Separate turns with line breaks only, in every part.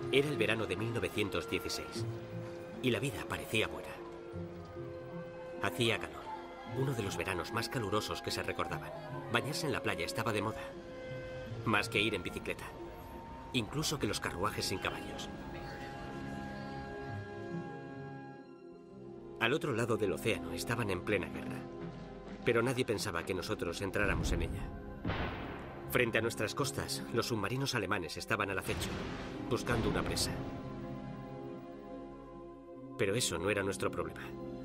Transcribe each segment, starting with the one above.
Era el verano de 1916 y la vida parecía buena. Hacía calor, uno de los veranos más calurosos que se recordaban. Bañarse en la playa estaba de moda, más que ir en bicicleta, incluso que los carruajes sin caballos. Al otro lado del océano estaban en plena guerra, pero nadie pensaba que nosotros entráramos en ella. Frente a nuestras costas, los submarinos alemanes estaban al acecho, buscando una presa. Pero eso no era nuestro problema.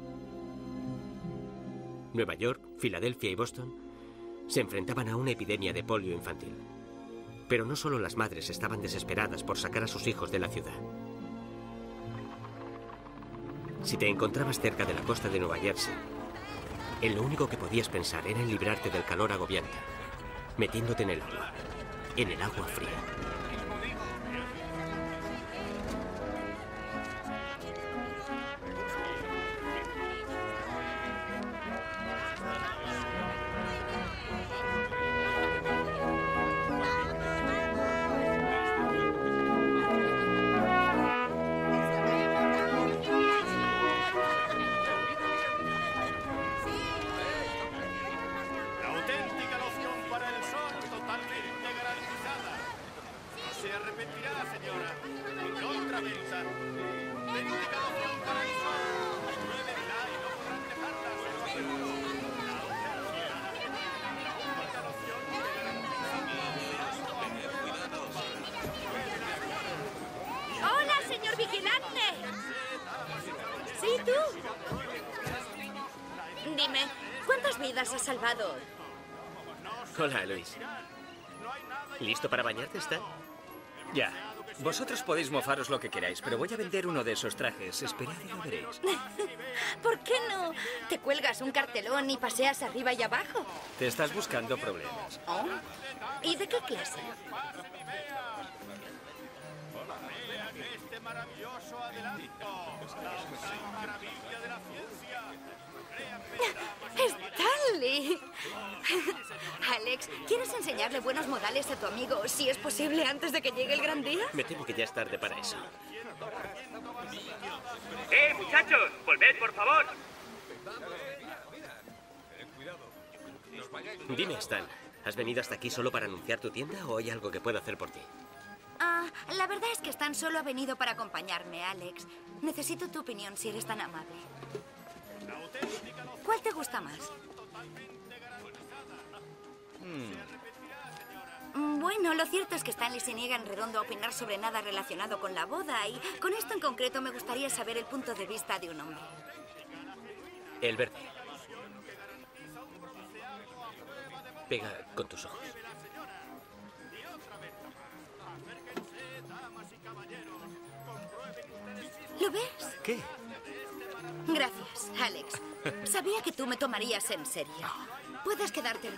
Nueva York, Filadelfia y Boston se enfrentaban a una epidemia de polio infantil. Pero no solo las madres estaban desesperadas por sacar a sus hijos de la ciudad. Si te encontrabas cerca de la costa de Nueva Jersey, en lo único que podías pensar era en librarte del calor agobiante, metiéndote en el agua fría.
Has salvado.
Hola, Luis. ¿Listo para bañarte, Stan?
Ya. Vosotros podéis mofaros lo que queráis, pero voy a vender uno de esos trajes. Esperad y lo veréis.
¿Por qué no? Te cuelgas un cartelón y paseas arriba y abajo.
Te estás buscando problemas.
¿Oh? ¿Y de qué clase?
Este maravilloso adelanto, la maravilla de la ciencia.
¡Stanley! Alex, ¿quieres enseñarle buenos modales a tu amigo, si es posible, antes de que llegue el gran día?
Me temo que ya es tarde para eso.
Muchachos! ¡Volved, por favor!
Dime, Stan, ¿has venido hasta aquí solo para anunciar tu tienda o hay algo que pueda hacer por ti?
La verdad es que Stan solo ha venido para acompañarme, Alex. Necesito tu opinión, si eres tan amable. ¿Cuál te gusta más? Bueno, lo cierto es que Stanley se niega en redondo a opinar sobre nada relacionado con la boda y con esto en concreto me gustaría saber el punto de vista de un hombre.
El verde. Pega con tus ojos.
¿Lo ves?
¿Qué?
Gracias, Alex. Sabía que tú me tomarías en serio. Puedes quedártelo.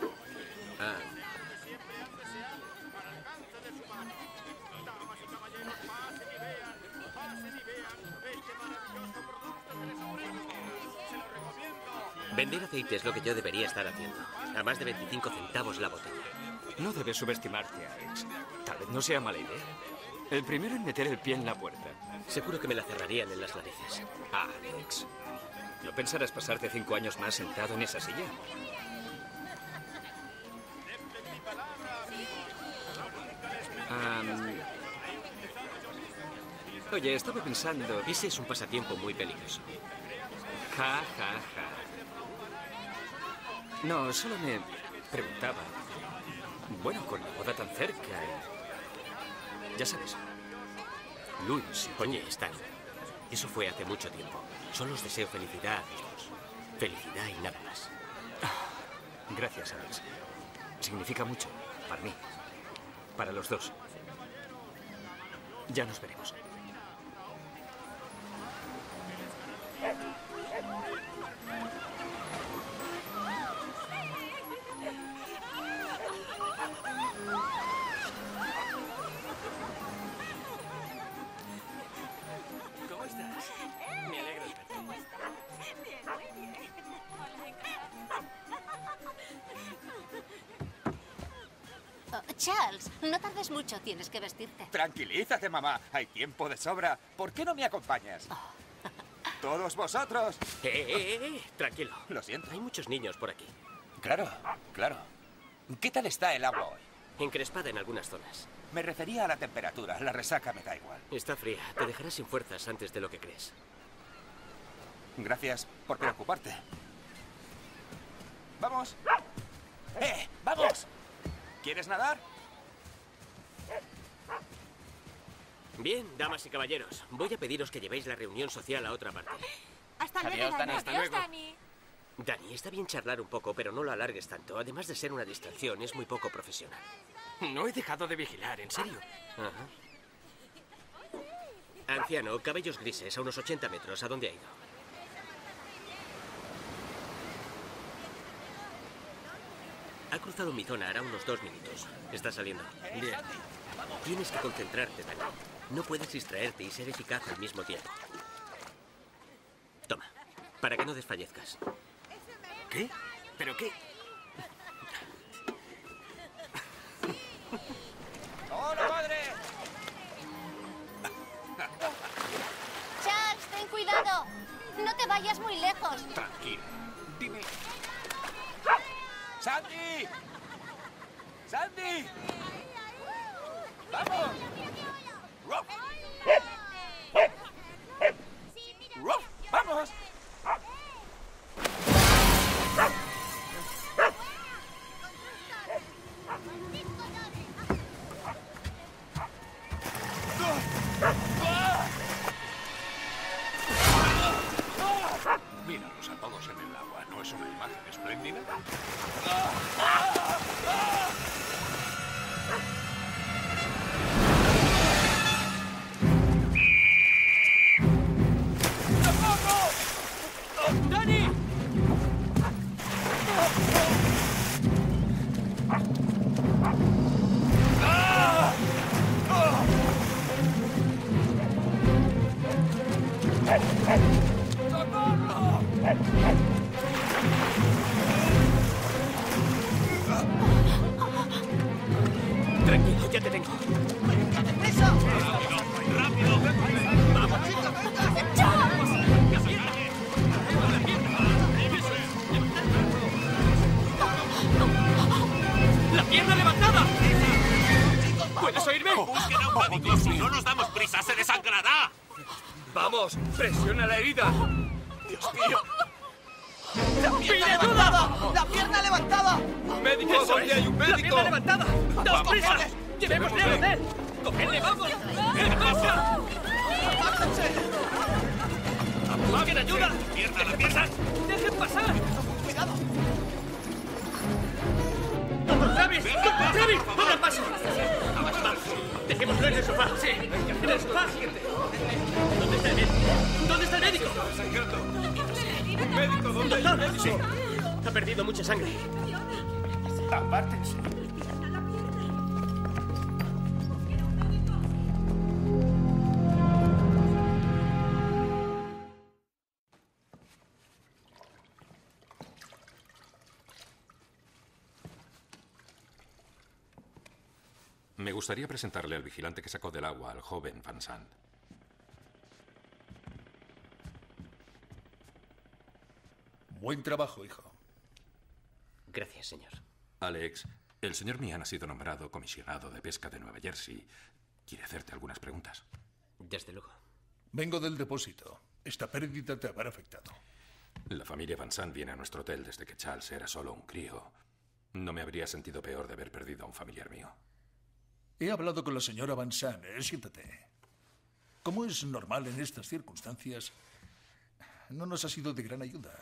Vender aceite es lo que yo debería estar haciendo. A más de 25 centavos la botella.
No debes subestimarte, Alex. Tal vez no sea mala idea. El primero en meter el pie en la puerta.
Seguro que me la cerrarían en las narices.
Alex, ¿no pensarás pasarte 5 años más sentado en esa silla? Oye, estaba pensando...
Ese es un pasatiempo muy peligroso.
Ja, ja, ja. No, solo me preguntaba... Bueno, con la boda tan cerca... Ya sabes... Luis,
oye, Stan, eso fue hace mucho tiempo. Solo os deseo felicidad a los dos. Felicidad y nada más.
Gracias, Alex. Significa mucho para mí, para los dos. Ya nos veremos.
¿Cómo estás? Me alegro de verte.
¿Cómo estás? Bien, muy bien.
Charles, no tardes mucho, tienes que vestirte.
Tranquilízate, mamá. Hay tiempo de sobra. ¿Por qué no me acompañas? ¡Todos vosotros!
Tranquilo.
Lo siento.
Hay muchos niños por aquí.
Claro, claro. ¿Qué tal está el agua hoy?
Encrespada en algunas zonas.
Me refería a la temperatura. La resaca me da igual.
Está fría. Te dejará sin fuerzas antes de lo que crees.
Gracias por preocuparte. ¡Vamos! ¡Vamos! ¿Quieres nadar?
Bien, damas y caballeros. Voy a pediros que llevéis la reunión social a otra parte.
Hasta luego,
Adiós, Dani.
Dani.
Hasta
Adiós,
luego.
Dani.
Dani, está bien charlar un poco, pero no lo alargues tanto. Además de ser una distracción, es muy poco profesional.
No he dejado de vigilar, en serio.
Ajá. Anciano, cabellos grises, a unos 80 metros. ¿A dónde ha ido? Ha cruzado mi zona, hará unos 2 minutos. Está saliendo. Bien. Tienes que concentrarte, Dani. No puedes distraerte y ser eficaz al mismo tiempo. Toma, para que no desfallezcas.
¿Qué? ¿Pero qué?
¡Hola, madre!
Charles, ten cuidado. No te vayas muy lejos.
Tranquilo. Dime. ¡Sandy! ¡Sandy! ¡Vamos! ¡Ruff! ¡Ruff! ¡Vamos!
Míralos a todos en el agua. ¿No es una imagen espléndida?
¡Dani! Tranquilo, ya te tengo. ¡La pierna levantada! ¿Puedes oírme?
¡Busquen a un médico! ¡Si no nos damos prisa, se desangrará!
¡Vamos! ¡Presiona la herida!
¡Dios mío!
¡Pide ayuda!
¡La pierna levantada!
¡Médico! ¿Dónde hay un
¡La
médico?
pierna levantada! ¡Daos prisa! ¡Llevémosle al hotel! ¡Cogedle, vamos! ¡Qué pasa! ¡Busquen ayuda!
¡Pierna, la pierna!
¡Dejen pasar!
¡Cuidado!
¡Travis! ¡Travis! ¡Toma el paso! ¡Vamos! ¡Dejémoslo en el sofá! ¡Sí! ¡En el sofá! ¿Dónde está el médico? ¿Dónde está el médico?
¡Médico! ¿Dónde hay un médico?
Sí. Ha perdido mucha sangre.
Apártense.
Me gustaría presentarle al vigilante que sacó del agua al joven Van Sant.
Buen trabajo, hijo.
Gracias, señor.
Alex, el señor Meehan ha sido nombrado comisionado de pesca de Nueva Jersey. ¿Quiere hacerte algunas preguntas?
Desde luego.
Vengo del depósito. Esta pérdida te habrá afectado.
La familia Van Sant viene a nuestro hotel desde que Charles era solo un crío. No me habría sentido peor de haber perdido a un familiar mío.
He hablado con la señora Van Sant. Siéntate. Como es normal en estas circunstancias, no nos ha sido de gran ayuda.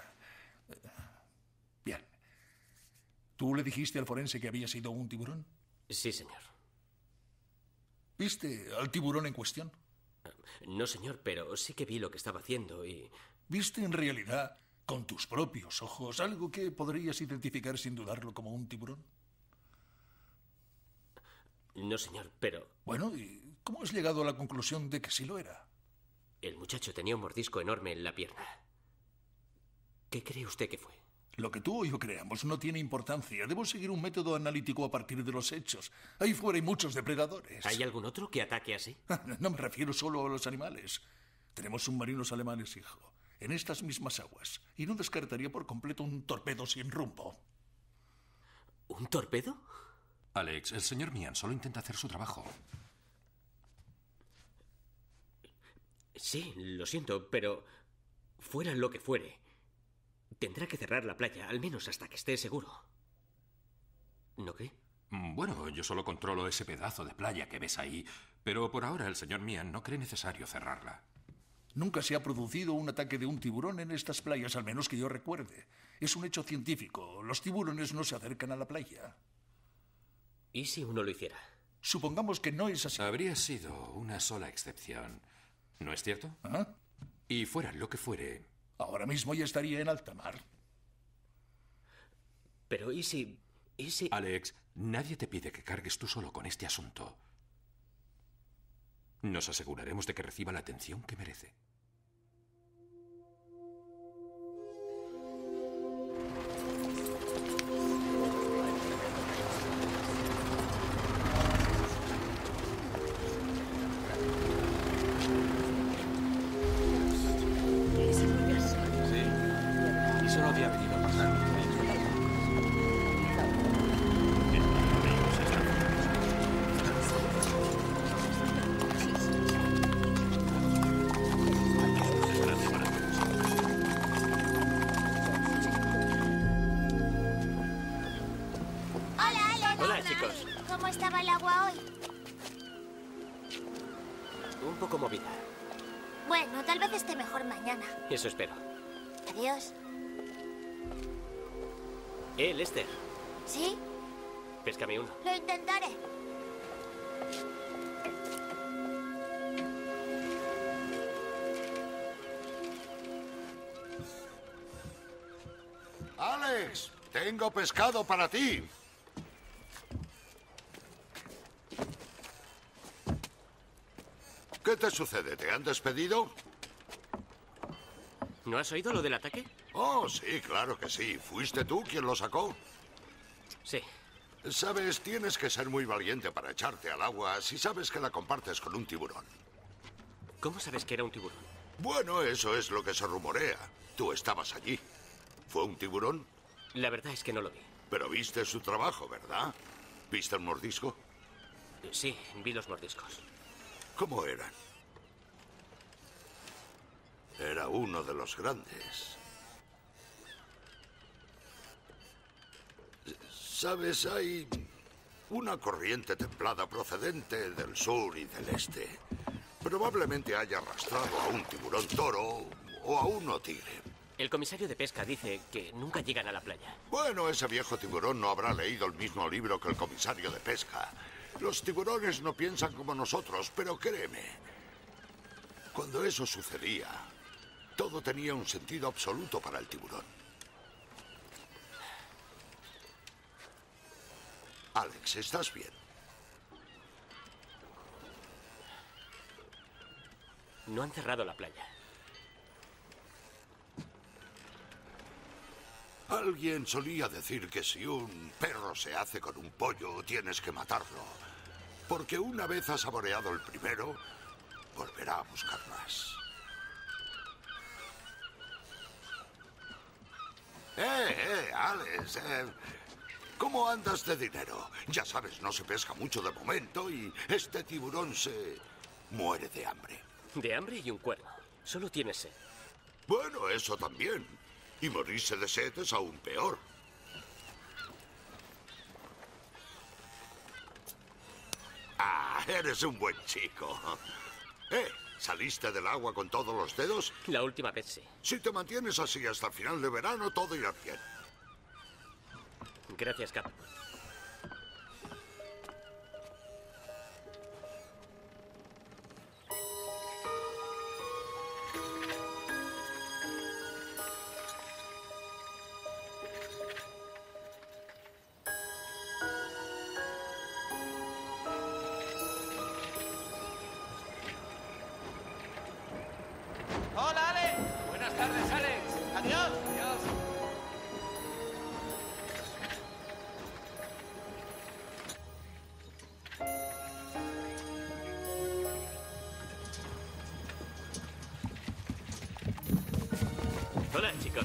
Bien. ¿Tú le dijiste al forense que había sido un tiburón?
Sí, señor.
¿Viste al tiburón en cuestión?
No, señor, pero sí que vi lo que estaba haciendo y...
¿Viste en realidad, con tus propios ojos, algo que podrías identificar sin dudarlo como un tiburón?
No, señor, pero...
Bueno, ¿y cómo has llegado a la conclusión de que sí lo era?
El muchacho tenía un mordisco enorme en la pierna. ¿Qué cree usted que fue?
Lo que tú o yo creamos no tiene importancia. Debo seguir un método analítico a partir de los hechos. Ahí fuera hay muchos depredadores.
¿Hay algún otro que ataque así?
No me refiero solo a los animales. Tenemos submarinos alemanes, hijo, en estas mismas aguas. Y no descartaría por completo un torpedo sin rumbo.
¿Un torpedo?
Alex, el señor Meehan solo intenta hacer su trabajo.
Sí, lo siento, pero fuera lo que fuere, tendrá que cerrar la playa, al menos hasta que esté seguro. ¿No cree?
Bueno, yo solo controlo ese pedazo de playa que ves ahí, pero por ahora el señor Meehan no cree necesario cerrarla.
Nunca se ha producido un ataque de un tiburón en estas playas, al menos que yo recuerde. Es un hecho científico. Los tiburones no se acercan a la playa.
¿Y si uno lo hiciera?
Supongamos que no es así.
Habría sido una sola excepción, ¿no es cierto?
¿Ah?
Y fuera lo que fuere...
Ahora mismo ya estaría en alta mar.
Pero ¿y si...?
Alex, nadie te pide que cargues tú solo con este asunto. Nos aseguraremos de que reciba la atención que merece.
Eso espero.
Adiós.
Lester.
¿Sí?
Péscame uno.
Lo intentaré.
Alex, tengo pescado para ti. ¿Qué te sucede? ¿Te han despedido?
¿No has oído lo del ataque?
Oh, sí, claro que sí. ¿Fuiste tú quien lo sacó?
Sí.
Sabes, tienes que ser muy valiente para echarte al agua si sabes que la compartes con un tiburón.
¿Cómo sabes que era un tiburón?
Bueno, eso es lo que se rumorea. Tú estabas allí. ¿Fue un tiburón?
La verdad es que no lo vi.
Pero viste su trabajo, ¿verdad? ¿Viste el mordisco?
Sí, vi los mordiscos.
¿Cómo eran? Era uno de los grandes. Sabes, hay una corriente templada procedente del sur y del este. Probablemente haya arrastrado a un tiburón toro o a uno tigre.
El comisario de pesca dice que nunca llegan a la playa.
Bueno, ese viejo tiburón no habrá leído el mismo libro que el comisario de pesca. Los tiburones no piensan como nosotros, pero créeme, cuando eso sucedía, todo tenía un sentido absoluto para el tiburón. Alex, ¿estás bien?
No han cerrado la playa.
Alguien solía decir que si un perro se hace con un pollo, tienes que matarlo. Porque una vez ha saboreado el primero, volverá a buscar más. Alex, ¿cómo andas de dinero? Ya sabes, no se pesca mucho de momento y este tiburón se muere de hambre.
De hambre y un cuerno. Solo tiene sed.
Bueno, eso también. Y morirse de sed es aún peor. Ah, eres un buen chico. ¿Saliste del agua con todos los dedos?
La última vez sí.
Si te mantienes así hasta el final de verano, todo irá bien.
Gracias, Cap.
Hola, Alex.
Buenas tardes, Alex.
Adiós.
Adiós.
Hola, chicos.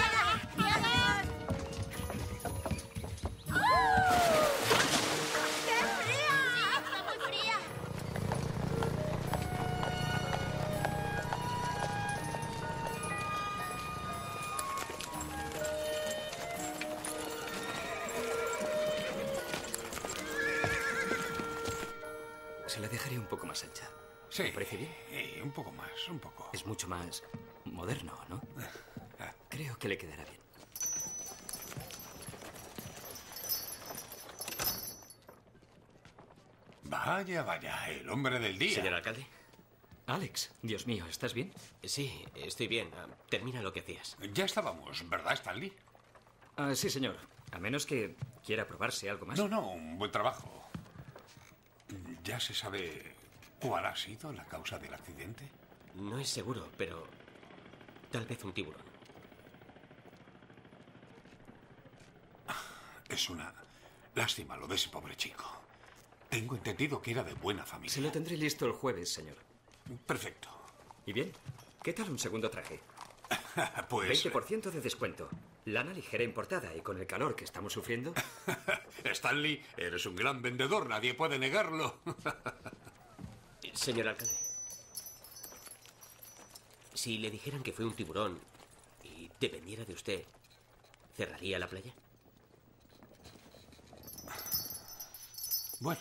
Se la dejaré un poco más ancha.
Sí.
¿Me parece bien?
Un poco más, un poco.
Es mucho más moderno, ¿no? Creo que le quedará bien.
Vaya, vaya, el hombre del día.
Señor alcalde.
Alex, Dios mío, ¿estás bien?
Sí, estoy bien. Termina lo que hacías.
Ya estábamos, ¿verdad, Stanley?
Sí, señor. A menos que quiera probarse algo más.
No, un buen trabajo. ¿Ya se sabe cuál ha sido la causa del accidente?
No es seguro, pero tal vez un tiburón.
Es una lástima lo de ese pobre chico. Tengo entendido que era de buena familia.
Se lo tendré listo el jueves, señor.
Perfecto.
¿Y bien? ¿Qué tal un segundo traje?
Pues...
20% de descuento. Lana ligera importada y con el calor que estamos sufriendo...
Stanley, eres un gran vendedor, nadie puede negarlo.
Señor alcalde, si le dijeran que fue un tiburón y dependiera de usted, ¿cerraría la playa?
Bueno,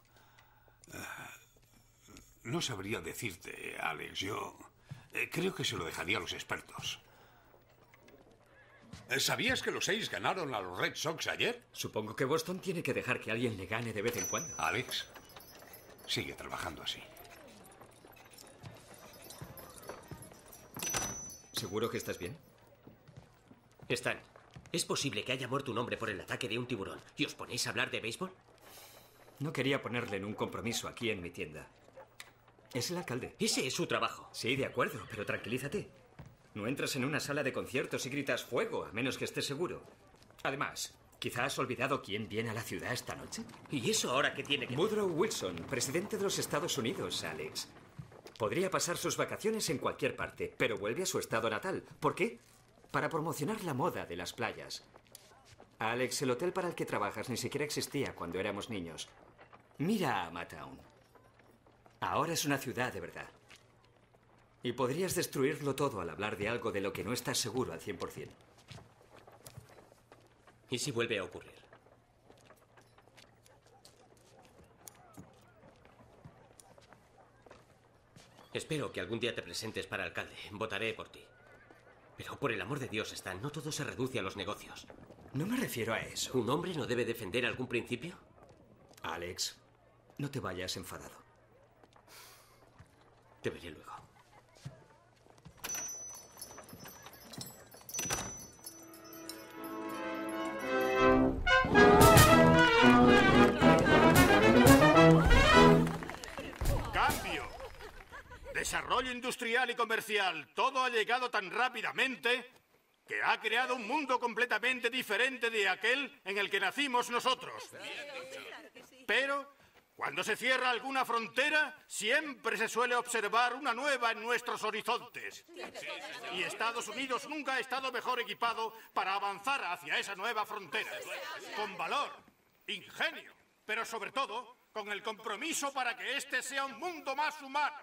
no sabría decirte, Alex. Yo creo que se lo dejaría a los expertos. ¿Sabías que los 6 ganaron a los Red Sox ayer?
Supongo que Boston tiene que dejar que alguien le gane de vez en cuando.
Alex, sigue trabajando así.
¿Seguro que estás bien?
Stan, ¿es posible que haya muerto un hombre por el ataque de un tiburón y os ponéis a hablar de béisbol?
No quería ponerle en un compromiso aquí en mi tienda. Es el alcalde.
Ese es su trabajo.
Sí, de acuerdo, pero tranquilízate. No entras en una sala de conciertos y gritas fuego, a menos que estés seguro. Además, ¿quizá has olvidado quién viene a la ciudad esta noche?
¿Y eso ahora qué tiene que ver?
Woodrow Wilson, presidente de los Estados Unidos, Alex. Podría pasar sus vacaciones en cualquier parte, pero vuelve a su estado natal. ¿Por qué? Para promocionar la moda de las playas. Alex, el hotel para el que trabajas ni siquiera existía cuando éramos niños. Mira a Amatown. Ahora es una ciudad de verdad. Y podrías destruirlo todo al hablar de algo de lo que no estás seguro al 100%.
¿Y si vuelve a ocurrir? Espero que algún día te presentes para alcalde. Votaré por ti. Pero por el amor de Dios, Stan, no todo se reduce a los negocios.
No me refiero a eso.
¿Un hombre no debe defender algún principio?
Alex, no te vayas enfadado.
Te veré luego.
¡Cambio! Desarrollo industrial y comercial. Todo ha llegado tan rápidamente que ha creado un mundo completamente diferente de aquel en el que nacimos nosotros. Pero cuando se cierra alguna frontera, siempre se suele observar una nueva en nuestros horizontes. Y Estados Unidos nunca ha estado mejor equipado para avanzar hacia esa nueva frontera. Con valor, ingenio, pero sobre todo con el compromiso para que este sea un mundo más humano.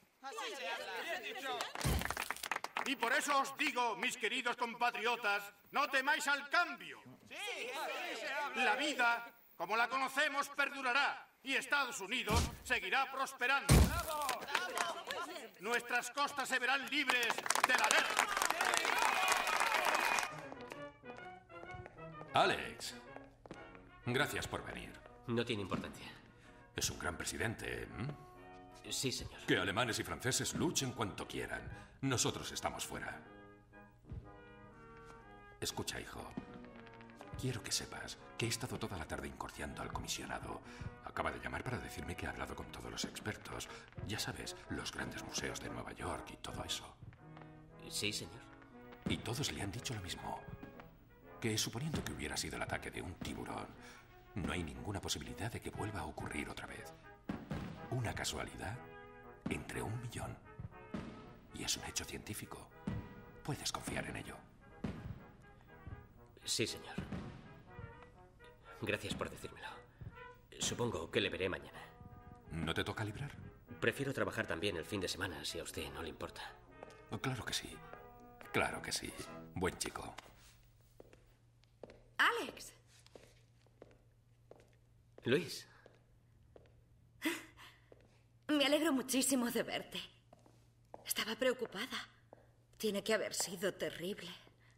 Y por eso os digo, mis queridos compatriotas, no temáis al cambio. La vida, como la conocemos, perdurará y Estados Unidos seguirá prosperando. Nuestras costas se verán libres de la guerra.
Alex, gracias por venir.
No tiene importancia.
Es un gran presidente.
Sí, señor.
Que alemanes y franceses luchen cuanto quieran. Nosotros estamos fuera. Escucha, hijo. Quiero que sepas que he estado toda la tarde incordiando al comisionado. Acaba de llamar para decirme que ha hablado con todos los expertos. Ya sabes, los grandes museos de Nueva York y todo eso.
Sí, señor.
Y todos le han dicho lo mismo. Que suponiendo que hubiera sido el ataque de un tiburón, no hay ninguna posibilidad de que vuelva a ocurrir otra vez. Una casualidad entre 1 millón. Y es un hecho científico. puedes confiar en ello.
Sí, señor. Gracias por decírmelo. Supongo que le veré mañana.
¿No te toca librar?
Prefiero trabajar también el fin de semana, si a usted no le importa.
Claro que sí. Claro que sí. Buen chico.
Alex.
Luis.
Me alegro muchísimo de verte. Estaba preocupada. Tiene que haber sido terrible.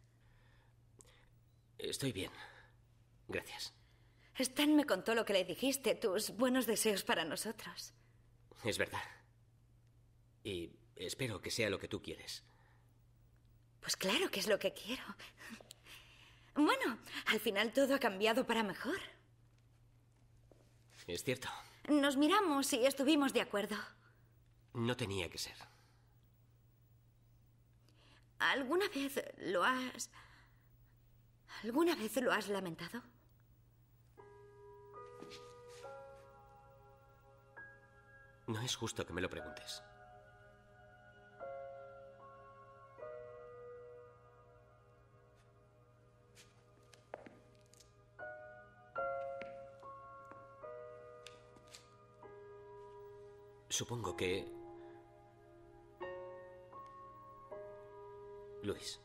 Estoy bien. Gracias.
Stan me contó lo que le dijiste, tus buenos deseos para nosotros.
Es verdad. Y espero que sea lo que tú quieres.
Pues claro que es lo que quiero. Bueno, al final todo ha cambiado para mejor.
Es cierto.
Nos miramos y estuvimos de acuerdo.
No tenía que ser.
¿Alguna vez lo has lamentado?
No es justo que me lo preguntes. Supongo que... Luis.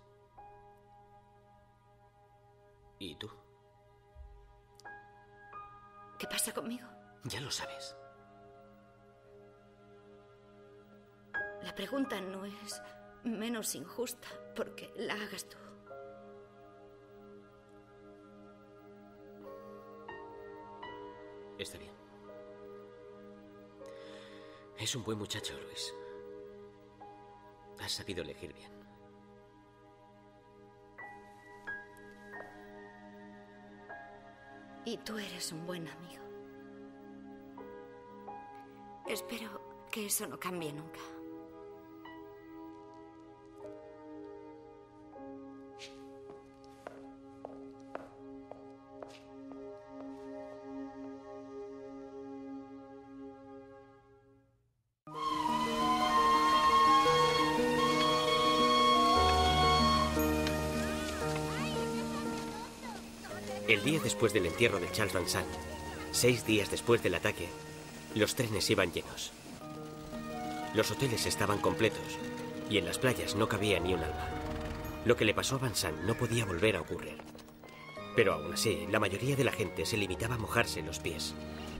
¿Y tú?
¿Qué pasa conmigo?
Ya lo sabes.
La pregunta no es menos injusta porque la hagas tú.
Está bien. Es un buen muchacho, Luis. Has sabido elegir bien.
Y tú eres un buen amigo. Espero que eso no cambie nunca.
El día después del entierro de Charles Van Sant, 6 días después del ataque, los trenes iban llenos. Los hoteles estaban completos y en las playas no cabía ni un alma. Lo que le pasó a Van Sant no podía volver a ocurrir. Pero aún así, la mayoría de la gente se limitaba a mojarse los pies.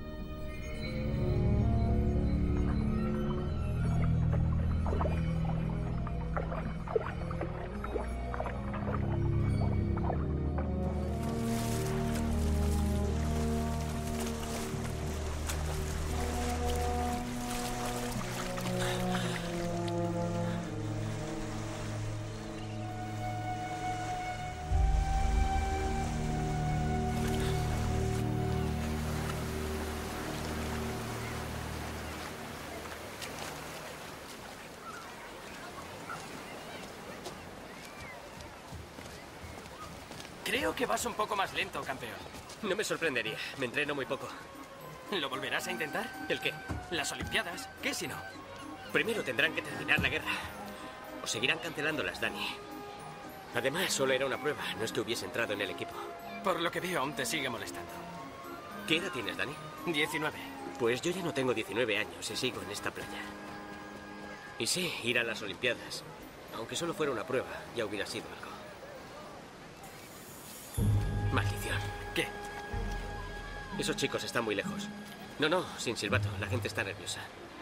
Creo que vas un poco más lento, campeón.
No me sorprendería. Me entreno muy poco.
¿Lo volverás a intentar?
¿El qué?
Las Olimpiadas. ¿Qué si no?
Primero tendrán que terminar la guerra. O seguirán cancelándolas, Dani. Además, solo era una prueba. No es que hubiese entrado en el equipo.
Por lo que veo, aún te sigue molestando.
¿Qué edad tienes, Dani?
19.
Pues yo ya no tengo 19 años y sigo en esta playa. Y sí, ir a las Olimpiadas. Aunque solo fuera una prueba, ya hubiera sido algo. Maldición.
¿Qué?
Esos chicos están muy lejos. No, sin silbato. La gente está nerviosa.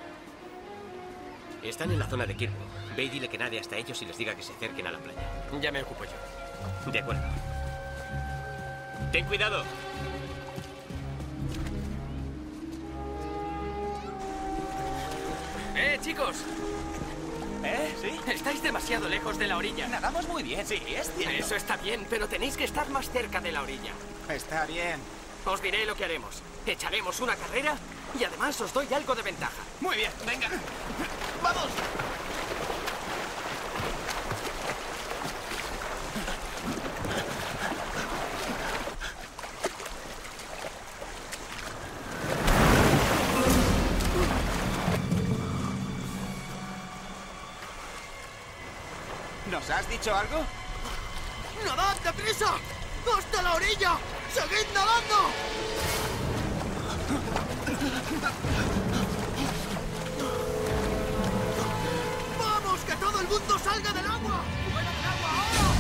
Están en la zona de Kirby. Ve y dile que nade hasta ellos y les diga que se acerquen a la playa.
Ya me ocupo yo.
De acuerdo. ¡Ten cuidado!
Chicos!
¿Sí?
Estáis demasiado lejos de la orilla.
Nadamos muy bien. Sí, es cierto.
Eso está bien, pero tenéis que estar más cerca de la orilla.
Está bien.
Os diré lo que haremos. Echaremos una carrera y además os doy algo de ventaja.
Muy bien, venga. ¡Vamos!
Nos has dicho algo?
¡Nadad deprisa! ¡Hasta la orilla! ¡Seguid nadando! ¡Vamos, que todo el mundo salga del agua! ¡Fuera del agua ahora!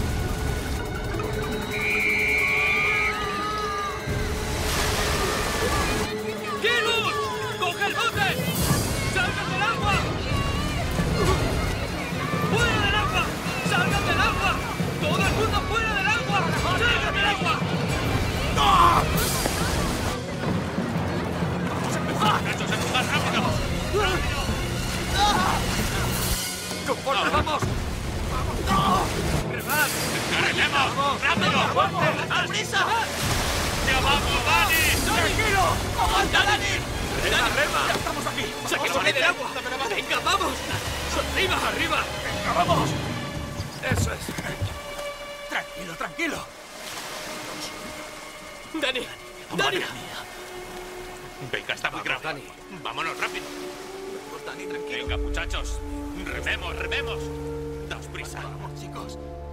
¡Killus! ¡Coge el bote! ¡Salgan del agua! ¡Fuera del agua! ¡Salgan del agua! ¡Todo el mundo fuera del agua! ¡Salgan del agua!
¡Ah!
¡Vamos a empezar! ¡Muchachos, empujad rápido! ¡Rápido!
¡Conforme, vamos! ¡Vamos! ¡No!
¡Remad!
¡Carguemos! ¡Rápido!
¡Fuerte! ¡Deprisa!
¡Ya vamos, Dani!
¡Tranquilo! ¡Aguanta, Dani!
¡Rema!
¡Ya estamos aquí!
¡Saquémosle del agua! ¡Venga, vamos! ¡Arriba, arriba!
¡Venga, vamos!
¡Eso es!
Tranquilo, tranquilo.
¡Dani! ¡Dani!
Venga, está muy grave.
Dani.
Vámonos rápido.
Dani, tranquilo.
Venga, muchachos. Rememos, rememos. Daos prisa.
Vamos, chicos.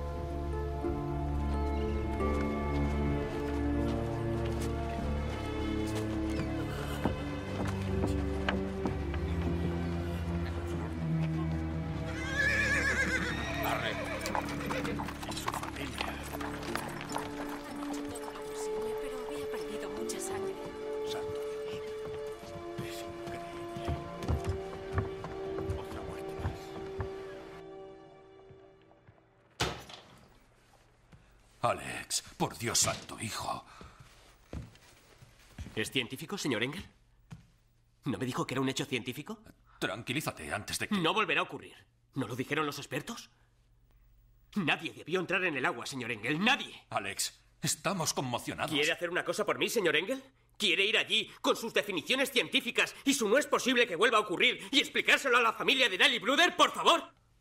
Y su familia.
Todo lo posible, pero había perdido mucha sangre.
Santo Dios. Es increíble. Otra muerte más.
Alex, por Dios santo, hijo.
¿Es científico, señor Engel? ¿No me dijo que era un hecho científico?
Tranquilízate antes de que...
No volverá a ocurrir. ¿No lo dijeron los expertos? Nadie debió entrar en el agua, señor Engel. ¡Nadie!
Alex, estamos conmocionados.
¿Quiere hacer una cosa por mí, señor Engel? ¿Quiere ir allí con sus definiciones científicas y su no es posible que vuelva a ocurrir y explicárselo a la familia de Nelly Bruder, por favor?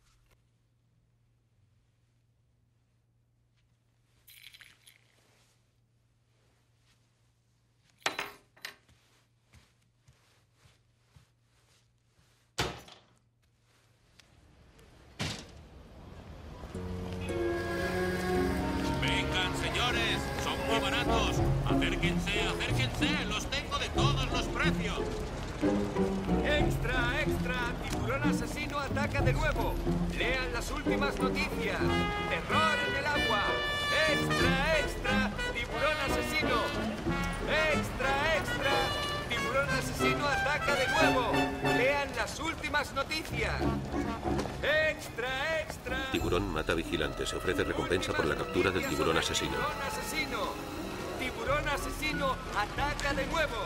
Vengan, señores. Son muy baratos. Acérquense, acérquense. Los tengo de todos los precios.
¡Extra, extra! ¡Tiburón asesino ataca de nuevo! ¡Lean las últimas noticias! ¡Terror en el agua! ¡Extra, extra! ¡Tiburón asesino! ¡Extra, extra! ¡Tiburón asesino ataca de nuevo! ¡Lean las últimas noticias! ¡Extra, extra!
Tiburón mata vigilante. Se ofrece recompensa por la captura del tiburón asesino.
¡Tiburón asesino! ¡Tiburón asesino ataca de nuevo!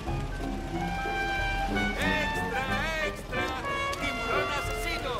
¡Extra, extra! ¡Tiburón asesino!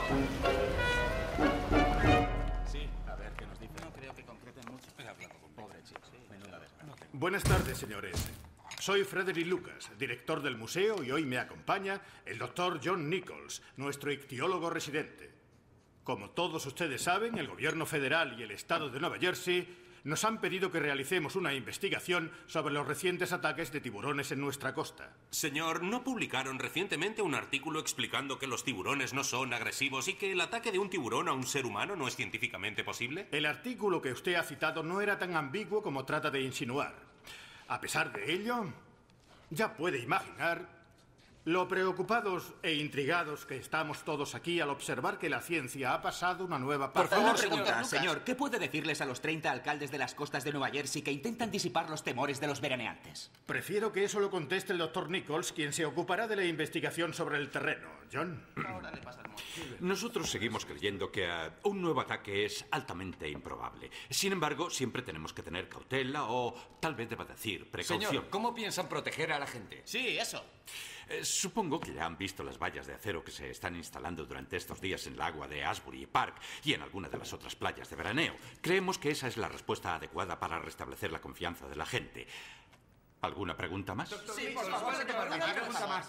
Sí, a ver qué nos dice. No creo que concreten mucho. He hablado con pobre chico. Menuda desgracia.
Buenas tardes, señores. Soy Frederick Lucas, director del museo, y hoy me acompaña el doctor John Nichols, nuestro ictiólogo residente. Como todos ustedes saben, el gobierno federal y el estado de Nueva Jersey nos han pedido que realicemos una investigación sobre los recientes ataques de tiburones en nuestra costa.
Señor, ¿no publicaron recientemente un artículo explicando que los tiburones no son agresivos y que el ataque de un tiburón a un ser humano no es científicamente posible?
El artículo que usted ha citado no era tan ambiguo como trata de insinuar. A pesar de ello, ya puede imaginar lo preocupados e intrigados que estamos todos aquí al observar que la ciencia ha pasado una nueva
Por
página.
favor, pregunta, señor, ¿qué puede decirles a los 30 alcaldes de las costas de Nueva Jersey que intentan disipar los temores de los veraneantes?
Prefiero que eso lo conteste el doctor Nichols, quien se ocupará de la investigación sobre el terreno. John.
Nosotros seguimos creyendo que un nuevo ataque es altamente improbable. Sin embargo, siempre tenemos que tener cautela o, tal vez deba decir, precaución.
Señor, ¿cómo piensan proteger a la gente?
Sí, eso.
Supongo que ya han visto las vallas de acero que se están instalando durante estos días en el agua de Asbury Park y en alguna de las otras playas de veraneo. Creemos que esa es la respuesta adecuada para restablecer la confianza de la gente. ¿Alguna pregunta más?
Sí, por favor, una pregunta más.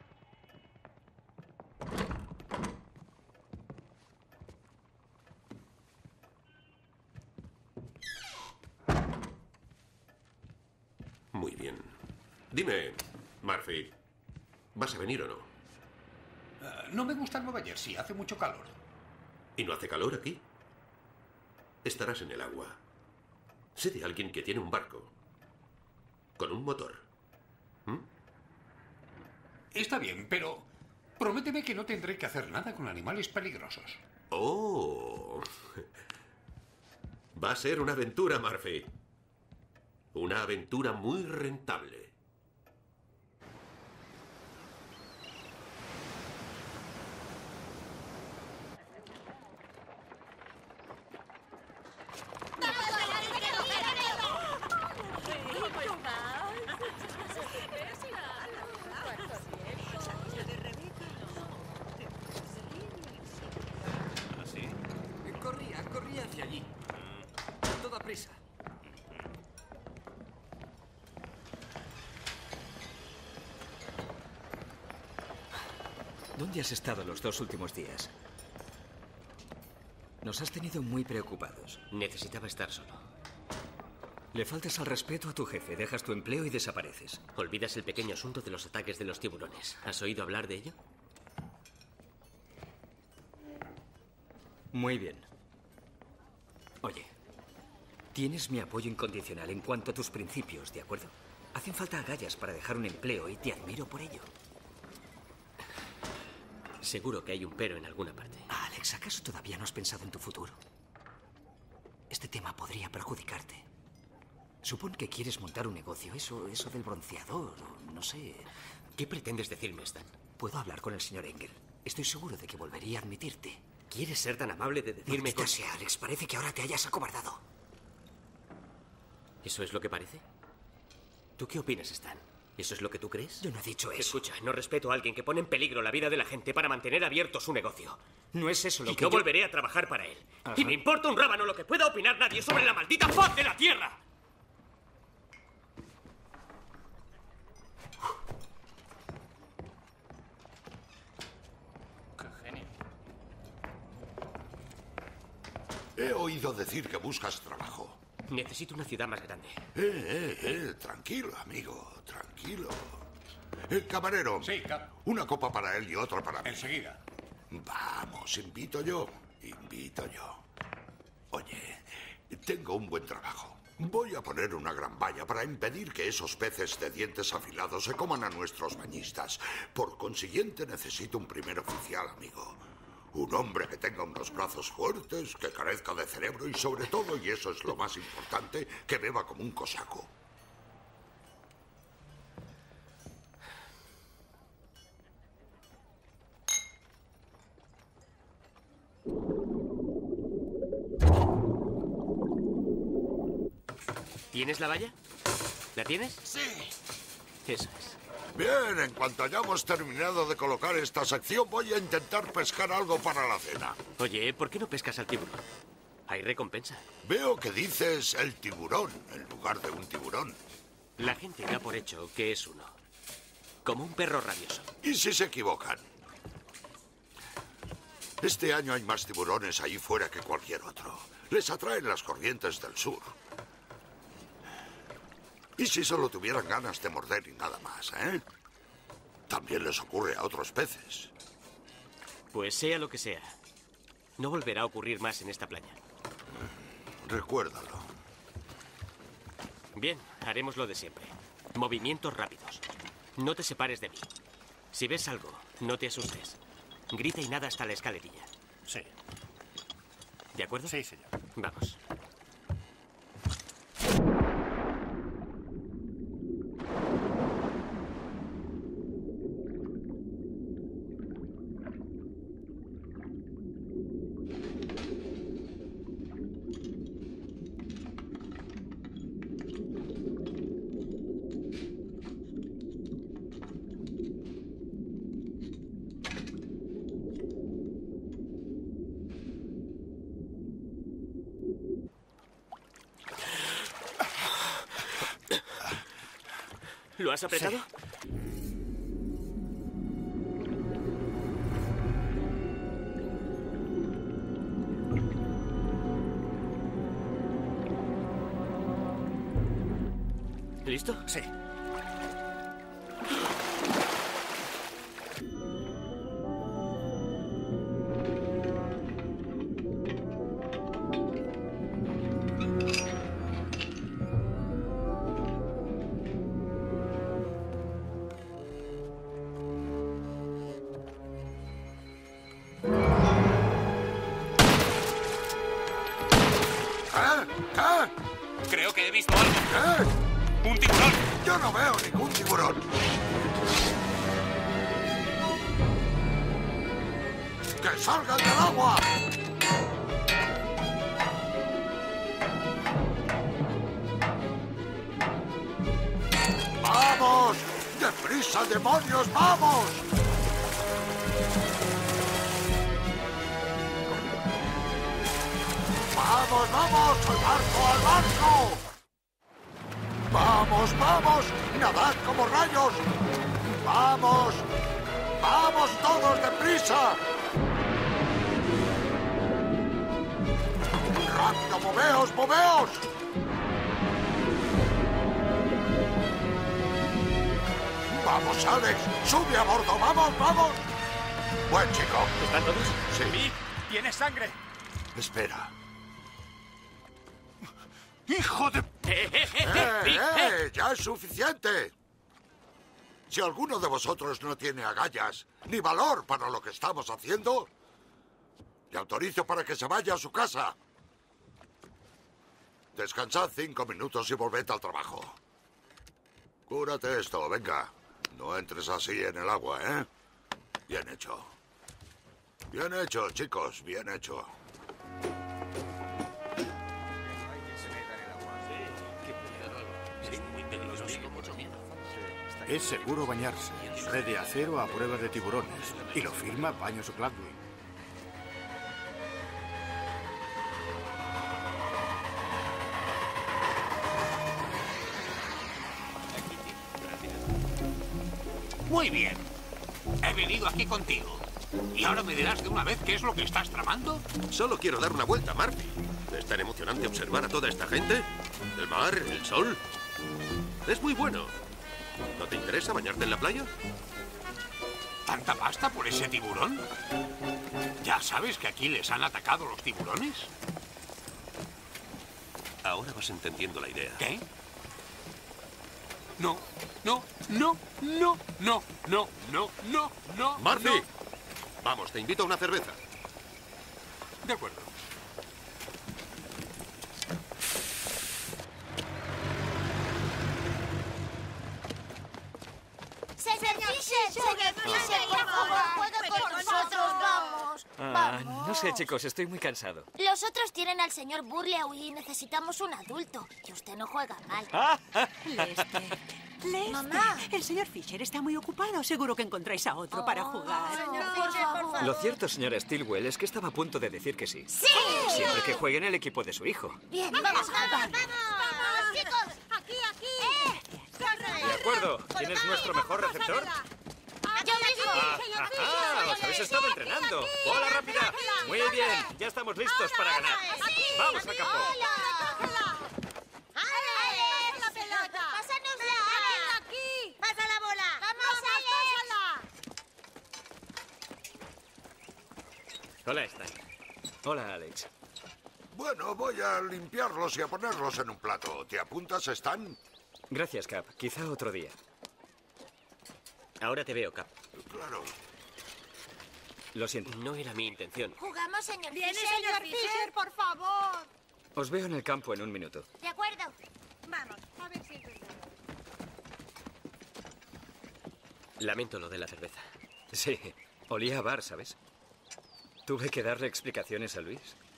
Muy bien. Dime, Murphy, ¿vas a venir o no?
No me gusta Nueva Jersey, hace mucho calor.
¿Y no hace calor aquí? estarás en el agua. Sé de alguien que tiene un barco con un motor.
Está bien, pero prométeme que no tendré que hacer nada con animales peligrosos.
¡Oh! Va a ser una aventura, Murphy. Una aventura muy rentable.
Corría hacia allí. A toda prisa. ¿Dónde has estado los 2 últimos días? Nos has tenido muy preocupados.
Necesitaba estar solo.
Le faltas al respeto a tu jefe, dejas tu empleo y desapareces.
Olvidas el pequeño asunto de los ataques de los tiburones. ¿Has oído hablar de ello?
Muy bien. Oye, tienes mi apoyo incondicional en cuanto a tus principios, ¿de acuerdo? Hacen falta agallas para dejar un empleo y te admiro por ello.
Seguro que hay un pero en alguna parte.
Alex, ¿acaso todavía no has pensado en tu futuro? Este tema podría perjudicarte. Supón que quieres montar un negocio, eso del bronceador, o no sé.
¿Qué pretendes decirme, Stan?
Puedo hablar con el señor Engel. Estoy seguro de que volvería a admitirte.
¿Quieres ser tan amable de decirme
Maldita sea, Alex, parece que ahora te hayas acobardado.
¿Eso es lo que parece? ¿Tú qué opinas, Stan? ¿Eso es lo que tú crees?
Yo no he dicho eso.
Escucha, no respeto a alguien que pone en peligro la vida de la gente para mantener abierto su negocio.
No es eso lo
y
que
no
yo...
volveré a trabajar para él.
Ajá.
Y me importa un rábano lo que pueda opinar nadie sobre la maldita faz de la Tierra.
He oído decir que buscas trabajo.
Necesito una ciudad más grande.
Tranquilo, amigo, tranquilo. Camarero.
Sí,
una copa para él y otra para mí.
Enseguida.
Vamos, invito yo. Oye, tengo un buen trabajo. Voy a poner una gran valla para impedir que esos peces de dientes afilados se coman a nuestros bañistas. Por consiguiente, necesito un primer oficial, amigo. Un hombre que tenga unos brazos fuertes, que carezca de cerebro y sobre todo, y eso es lo más importante, que beba como un cosaco.
¿Tienes la valla? ¿La tienes?
Sí.
Eso es.
Bien, en cuanto hayamos terminado de colocar esta sección, voy a intentar pescar algo para la cena.
Oye, ¿por qué no pescas al tiburón? Hay recompensa.
Veo que dices el tiburón en lugar de un tiburón.
La gente da por hecho que es uno. Como un perro rabioso.
¿Y si se equivocan? Este año hay más tiburones ahí fuera que cualquier otro. Les atraen las corrientes del sur. ¿Y si solo tuvieran ganas de morder y nada más, También les ocurre a otros peces.
Pues sea lo que sea, no volverá a ocurrir más en esta playa.
Recuérdalo.
Bien, haremos lo de siempre. Movimientos rápidos. No te separes de mí. Si ves algo, no te asustes. Grita y nada hasta la escalerilla.
Sí.
¿De acuerdo?
Sí, señor.
Vamos. ¿Lo has apretado?
Sí.
¿Listo?
Sí.
Creo que he visto algo. ¡Un tiburón!
Yo no veo ningún tiburón. ¡Que salgan del agua! ¡Vamos! ¡Deprisa, demonios! ¡Vamos! ¡Vamos, vamos! ¡Al barco, al barco! ¡Vamos, vamos! ¡Nadad como rayos! ¡Vamos! ¡Vamos todos deprisa! ¡Rápido, moveos, moveos! ¡Vamos, Alex! ¡Sube a bordo! ¡Vamos, vamos! Buen chico.
¿Están todos?
Sí.
Vic, ¿tienes sangre?
Espera.
¡Hijo de...
¡Ya es suficiente! Si alguno de vosotros no tiene agallas ni valor para lo que estamos haciendo, le autorizo para que se vaya a su casa. Descansad 5 minutos y volved al trabajo. Cúrate esto, venga. No entres así en el agua, ¿eh? Bien hecho. Bien hecho, chicos, bien hecho.
Es seguro bañarse. Red de acero a prueba de tiburones. Y lo firma Baños Gladwin.
Muy bien. He venido aquí contigo. ¿Y ahora me dirás de una vez qué es lo que estás tramando?
Solo quiero dar una vuelta, Murphy. ¿Es tan emocionante observar a toda esta gente? El mar, el sol. Es muy bueno. ¿No te interesa bañarte en la playa?
¿Tanta pasta por ese tiburón? ¿Ya sabes que aquí les han atacado los tiburones?
Ahora vas entendiendo la idea.
¿Qué? No, no, no, no, no, no, no, no, no.
¡Murphy!
No.
Vamos, te invito a una cerveza.
De acuerdo.
Señor Fisher, por favor, juega con nosotros, vamos.
No sé, chicos, estoy muy cansado.
Los otros tienen al señor Burlew y necesitamos un adulto. Y usted no juega mal.
Lester,
Mamá.
el señor Fisher está muy ocupado. Seguro que encontráis a otro para jugar.
Señor Fisher, por favor.
Lo cierto, señora Stilwell, es que estaba a punto de decir que sí.
¡Sí!
Siempre que juegue en el equipo de su hijo.
Bien, vamos a jugar.
¡Vamos, chicos! ¡Aquí, aquí!
De acuerdo. ¿Quién es nuestro mejor receptor?
¡Yo mismo!
¡Os habéis estado entrenando! ¡Bola rápida! Muy bien, ya estamos listos para ganar. ¡Vamos al campo!
¡Ale! ¡La pelota!
¡Pásanosla!
¡Aquí! ¡Pasa la bola!
¡Vamos, Alex!
Hola, Stan.
Hola, Alex.
Bueno, voy a limpiarlos y a ponerlos en un plato. ¿Te apuntas, Stan?
Gracias, Cap. Quizá otro día.
Ahora te veo, Cap.
Claro.
Lo siento.
No era mi intención.
¿Jugamos, señor
¡Viene,
Fisher?
señor Fisher, por favor!
Os veo en el campo en un minuto.
De acuerdo.
Vamos, a ver si es verdad.
Lamento lo de la cerveza.
Sí, olía a bar, ¿sabes? Tuve que darle explicaciones a Luis.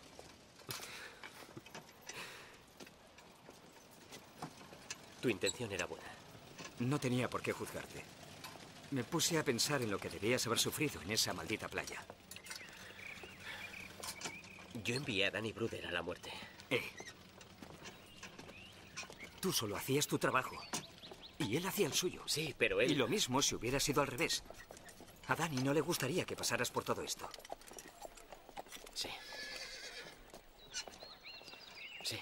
Tu intención era buena.
No tenía por qué juzgarte. Me puse a pensar en lo que debías haber sufrido en esa maldita playa.
Yo envié a Danny Bruder a la muerte.
Tú solo hacías tu trabajo. Y él hacía el suyo.
Sí, pero él...
Y lo mismo si hubiera sido al revés. A Danny no le gustaría que pasaras por todo esto.
Sí. Sí.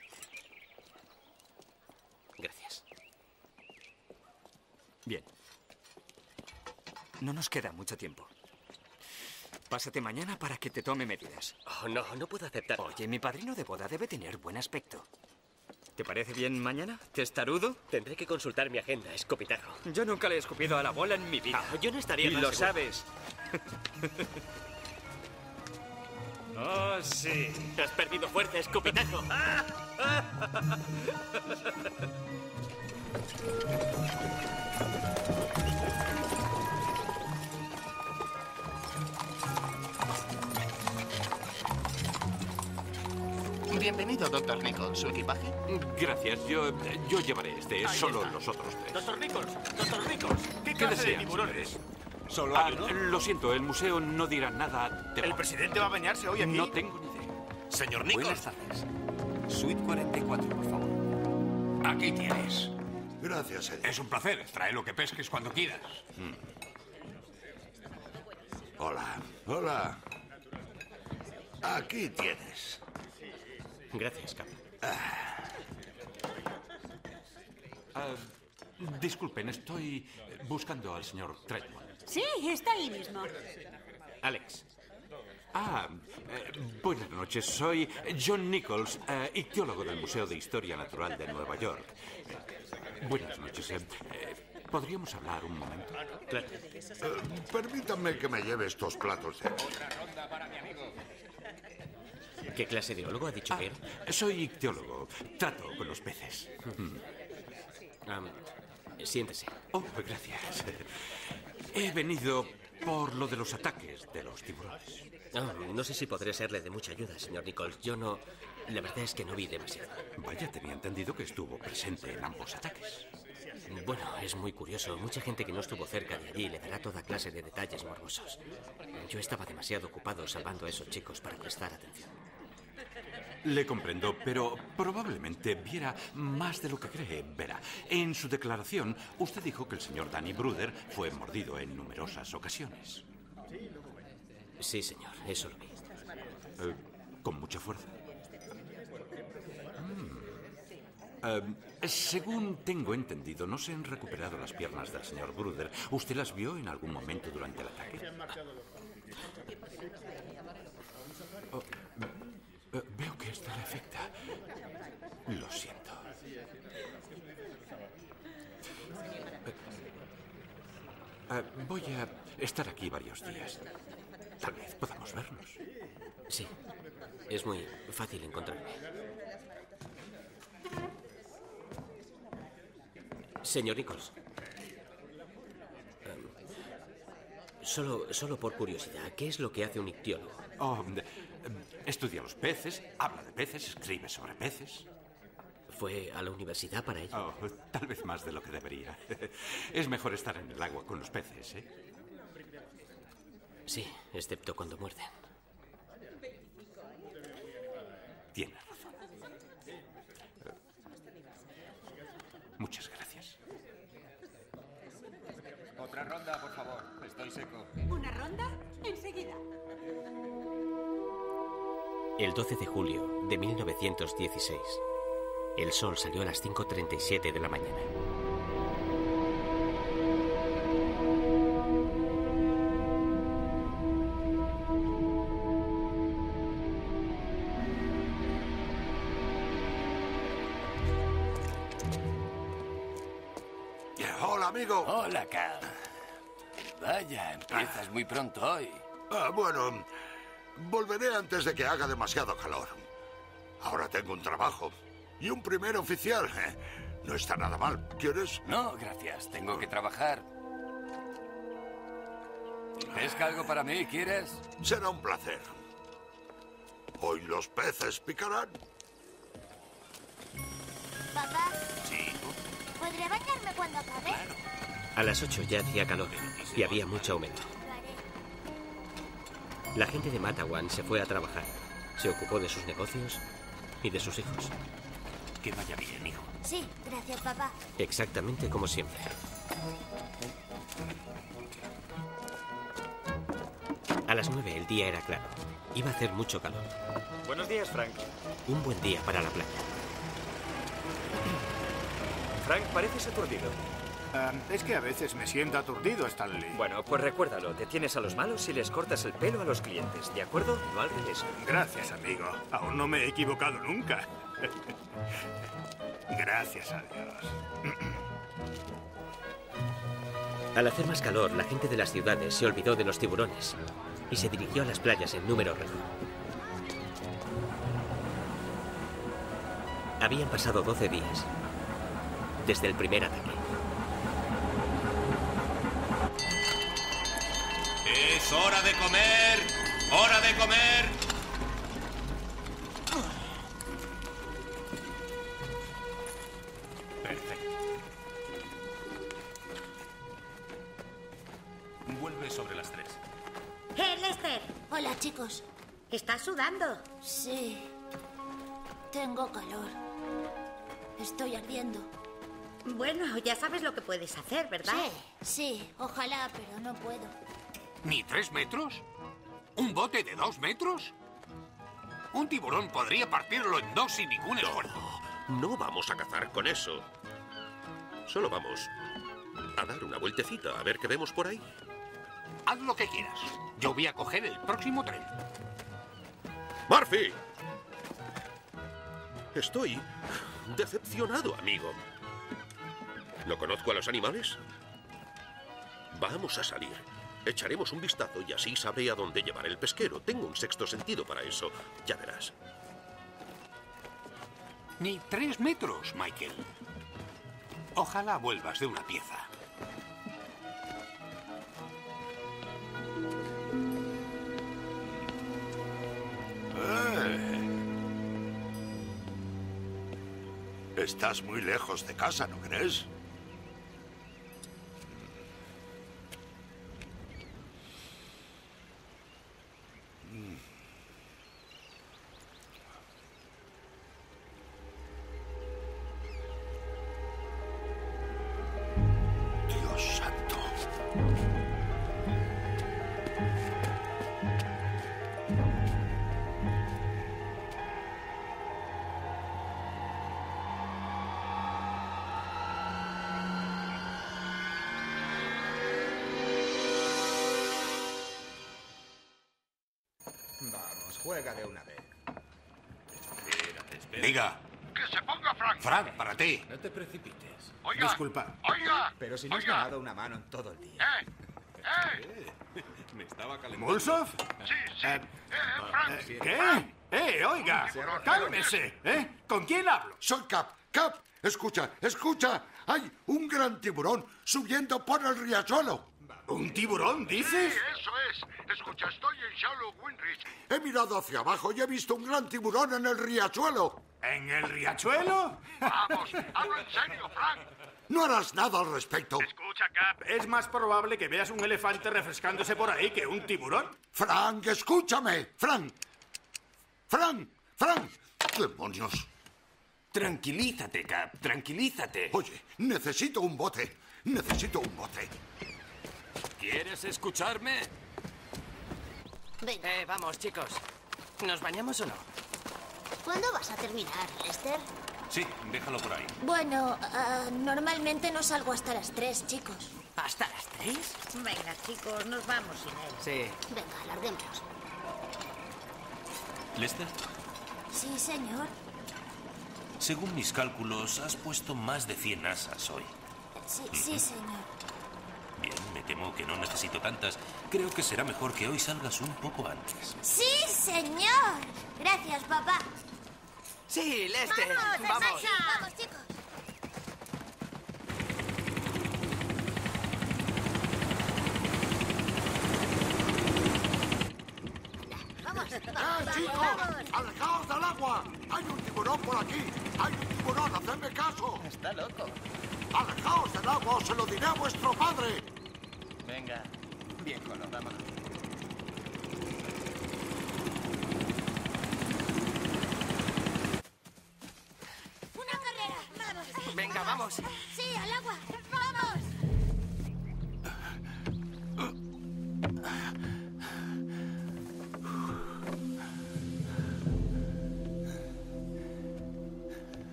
Gracias.
Bien. No nos queda mucho tiempo. Pásate mañana para que te tome medidas.
Oh, no, no puedo aceptarlo.
Oye, mi padrino de boda debe tener buen aspecto. ¿Te parece bien mañana? ¿Testarudo?
Tendré que consultar mi agenda, escopetajo.
Yo nunca le he escupido a la bola en mi vida.
Yo no estaría
Y
más
lo
seguro.
sabes.
Oh, sí. Has perdido fuerza, escopetajo.
Bienvenido, Dr. Nichols. ¿Su equipaje?
Gracias, yo llevaré este,
Ahí
solo
está.
los otros tres.
Doctor Nichols, ¿qué
¿Qué
clase de
desean,
tiburones?
señores?
¿Solo hay uno?
Lo siento, el museo no dirá nada de...
¿El presidente va a bañarse hoy aquí?
No tengo ni idea.
Señor
Buenas tardes. Suite 44, por favor.
Aquí tienes.
Gracias, Eddie.
Es un placer. Trae lo que pesques cuando quieras.
Hola. Hola. Aquí tienes.
Gracias, Cap.
Disculpen, estoy buscando al señor Tremont.
Sí, está ahí mismo.
Alex.
Buenas noches. Soy John Nichols, ictiólogo del Museo de Historia Natural de Nueva York. Buenas noches. ¿Podríamos hablar un momento?
Claro.
Permítanme que me lleve estos platos de...
¿Qué clase de biólogo ha dicho que era?
Soy ictiólogo. Trato con los peces.
Siéntese.
Oh, gracias. He venido por lo de los ataques de los tiburones.
No sé si podré serle de mucha ayuda, señor Nichols. Yo no... La verdad es que no vi demasiado.
Vaya, tenía entendido que estuvo presente en ambos ataques.
Bueno, es muy curioso. Mucha gente que no estuvo cerca de allí le dará toda clase de detalles morbosos. Yo estaba demasiado ocupado salvando a esos chicos para prestar atención.
Le comprendo, pero probablemente viera más de lo que cree. Verá, en su declaración, usted dijo que el señor Danny Bruder fue mordido en numerosas ocasiones.
Sí, señor, eso lo vi.
¿Con mucha fuerza? Según tengo entendido, no se han recuperado las piernas del señor Bruder. ¿Usted las vio en algún momento durante el ataque? Veo que esto le afecta. Lo siento. Voy a estar aquí varios días. Tal vez podamos vernos.
Sí, es muy fácil encontrarme. Señor Nichols. Solo por curiosidad, ¿qué es lo que hace un ictiólogo?
Estudia los peces, habla de peces, escribe sobre peces.
¿Fue a la universidad para ello?
Tal vez más de lo que debería. Es mejor estar en el agua con los peces, ¿eh?
Sí, excepto cuando muerden.
Tiene razón. Muchas gracias.
Otra ronda, por favor. Estoy seco.
¿Una ronda? Enseguida.
El 12 de julio de 1916, el sol salió a las 5:37 de la mañana.
Hola, amigo.
Hola, Cal. Vaya, empiezas muy pronto hoy.
Bueno, volveré antes de que haga demasiado calor. Ahora tengo un trabajo y un primer oficial. No está nada mal. ¿Quieres?
No, gracias. Tengo que trabajar. ¿Pesca algo para mí, quieres?
Será un placer. Hoy los peces picarán.
Papá,
Sí.
¿podré bañarme cuando acabe?
A las 8 ya hacía calor y había mucha humedad. La gente de Matawan se fue a trabajar. Se ocupó de sus negocios y de sus hijos.
Que vaya bien, hijo.
Sí, gracias, papá.
Exactamente como siempre. A las 9 el día era claro. Iba a hacer mucho calor.
Buenos días, Frank.
Un buen día para la playa.
Frank, pareces aturdido.
Es que a veces me siento aturdido, Stanley.
Bueno, pues recuérdalo. Detienes a los malos y les cortas el pelo a los clientes, ¿de acuerdo? No al revés.
Gracias, amigo. Aún no me he equivocado nunca. Gracias a Dios.
Al hacer más calor, la gente de las ciudades se olvidó de los tiburones y se dirigió a las playas en número récord. Habían pasado 12 días desde el primer ataque.
¡Es hora de comer! ¡Hora de comer! Perfecto. Vuelve sobre las 3.
Lester! Hola, chicos. ¿Estás sudando? Sí. Tengo calor. Estoy ardiendo. Bueno, ya sabes lo que puedes hacer, ¿verdad? Sí, ojalá, pero no puedo.
¿Ni 3 metros? ¿Un bote de 2 metros? Un tiburón podría partirlo en 2 sin ningún esfuerzo.
No vamos a cazar con eso. Solo vamos a dar una vueltecita, a ver qué vemos por ahí.
Haz lo que quieras. Yo voy a coger el próximo tren.
¡Murphy! Estoy decepcionado, amigo. ¿No conozco a los animales? Vamos a salir. Echaremos un vistazo y así sabré a dónde llevar el pesquero. Tengo un sexto sentido para eso. Ya verás.
Ni 3 metros, Michael. Ojalá vuelvas de una pieza.
Estás muy lejos de casa, ¿no crees? Dios santo.
Vamos, juega de una vez.
Diga.
¡Que se ponga Frank!
Frank, para ti.
No te precipites.
Oiga.
Disculpa.
¡Oiga!
Pero si no has ganado una mano en todo el día.
Me estaba calentando.
¿Mulsov? Sí, sí. Frank. ¿Qué? Oiga, cálmese. ¿Con quién hablo?
Soy Cap. Cap, escucha, escucha. Hay un gran tiburón subiendo por el riachuelo.
¿Un tiburón, dices?
Sí, eso es. Escucha, estoy en Shallow Windridge. He mirado hacia abajo y he visto un gran tiburón en el riachuelo.
¿En el riachuelo?
Vamos, hablo en serio, Frank. ¿No harás nada al respecto?
Escucha, Cap, es más probable que veas un elefante refrescándose por ahí que un tiburón.
Frank, escúchame. Frank. Frank. Frank. ¡Demonios!
Tranquilízate, Cap, tranquilízate.
Oye, necesito un bote. Necesito un bote.
¿Quieres escucharme?
Venga.
Vamos, chicos. ¿Nos bañamos o no?
¿Cuándo vas a terminar, Lester?
Sí, déjalo por ahí.
Bueno, normalmente no salgo hasta las 3, chicos.
¿Hasta las 3?
Venga, chicos, nos vamos sin él.
Sí.
Venga, alarguemos.
¿Lester?
Sí, señor.
Según mis cálculos, has puesto más de 100 asas hoy.
Sí, señor.
Bien, me temo que no necesito tantas. Creo que será mejor que hoy salgas un poco antes.
¡Sí, señor! Gracias, papá.
Sí, Lester.
¡Vamos! ¡Vamos, chicos!
¡Chicos! ¡Alejaos del agua! ¡Hay un tiburón por aquí! ¡Hay un tiburón! ¡Hacedme caso!
Está loco.
¡Alejaos del agua! ¡Os se lo diré a vuestro padre!
Venga, viejo, nos vamos.
¡Una carrera! ¡Vamos!
Venga, vamos.
¡Sí, al agua! ¡Vamos!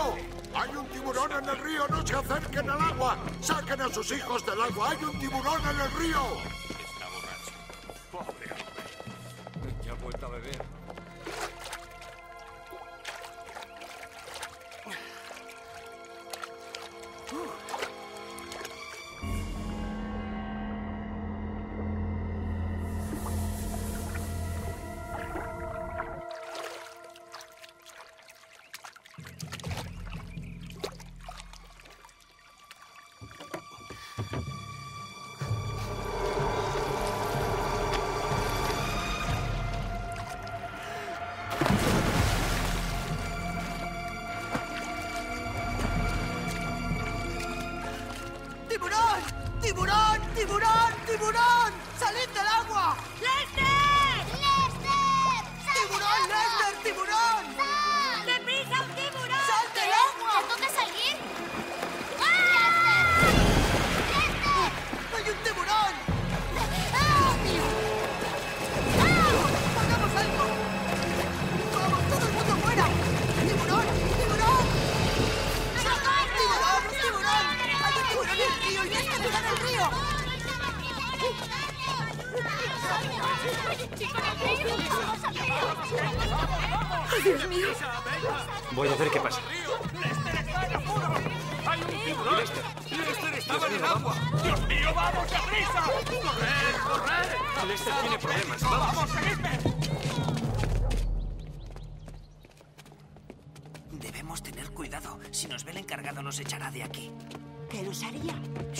río! ¡Hay un tiburón en el río! ¡No se acerquen al agua! ¡Saquen a sus hijos del agua! ¡Hay un tiburón en el río!
Está borracho.
Pobre hombre. Ya ha vuelto a beber.
¡Tiburón! ¡Tiburón! ¡Tiburón! ¡Tiburón! ¡Salid del agua!
¡Lester! ¡Lester!
¡Tiburón, Lester! ¡Tiburón!
¡Sal! ¡Deprisa, un tiburón!
¡Sal del agua!
¿Te toca salir?
¡Lester! ¡Hay un tiburón! ¡Hagamos algo! ¡Vamos, todo el mundo fuera! ¡Tiburón! ¡Tiburón! ¡Tiburón! ¡Tiburón! ¡Hay un tiburón en el río y Lester está en el río!
¡Ay, Dios mío!
Voy a ver qué pasa.
¡Hay un tiburón! ¡Lester estaba en el agua! ¡Dios mío, vamos, deprisa! ¡Corred, corred!
Lester tiene problemas.
¡Vamos, seguidme!
Debemos tener cuidado. Si nos ve el encargado, nos echará de aquí.
¿Qué nos haría?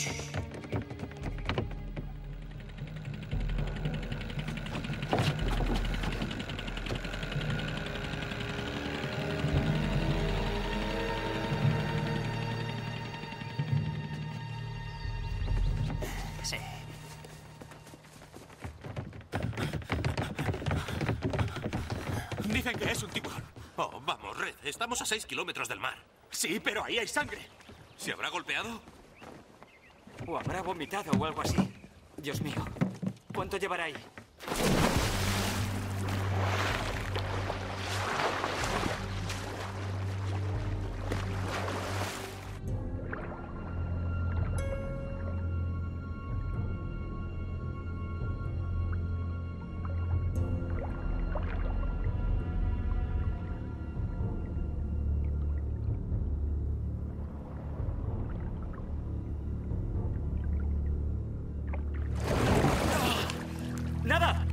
Sí.
Dicen que es un tiburón.
Oh, vamos, Red. Estamos a 6 kilómetros del mar.
Sí, pero ahí hay sangre.
¿Se habrá golpeado?
O habrá vomitado o algo así. Dios mío. ¿Cuánto llevará ahí? ¡Nada!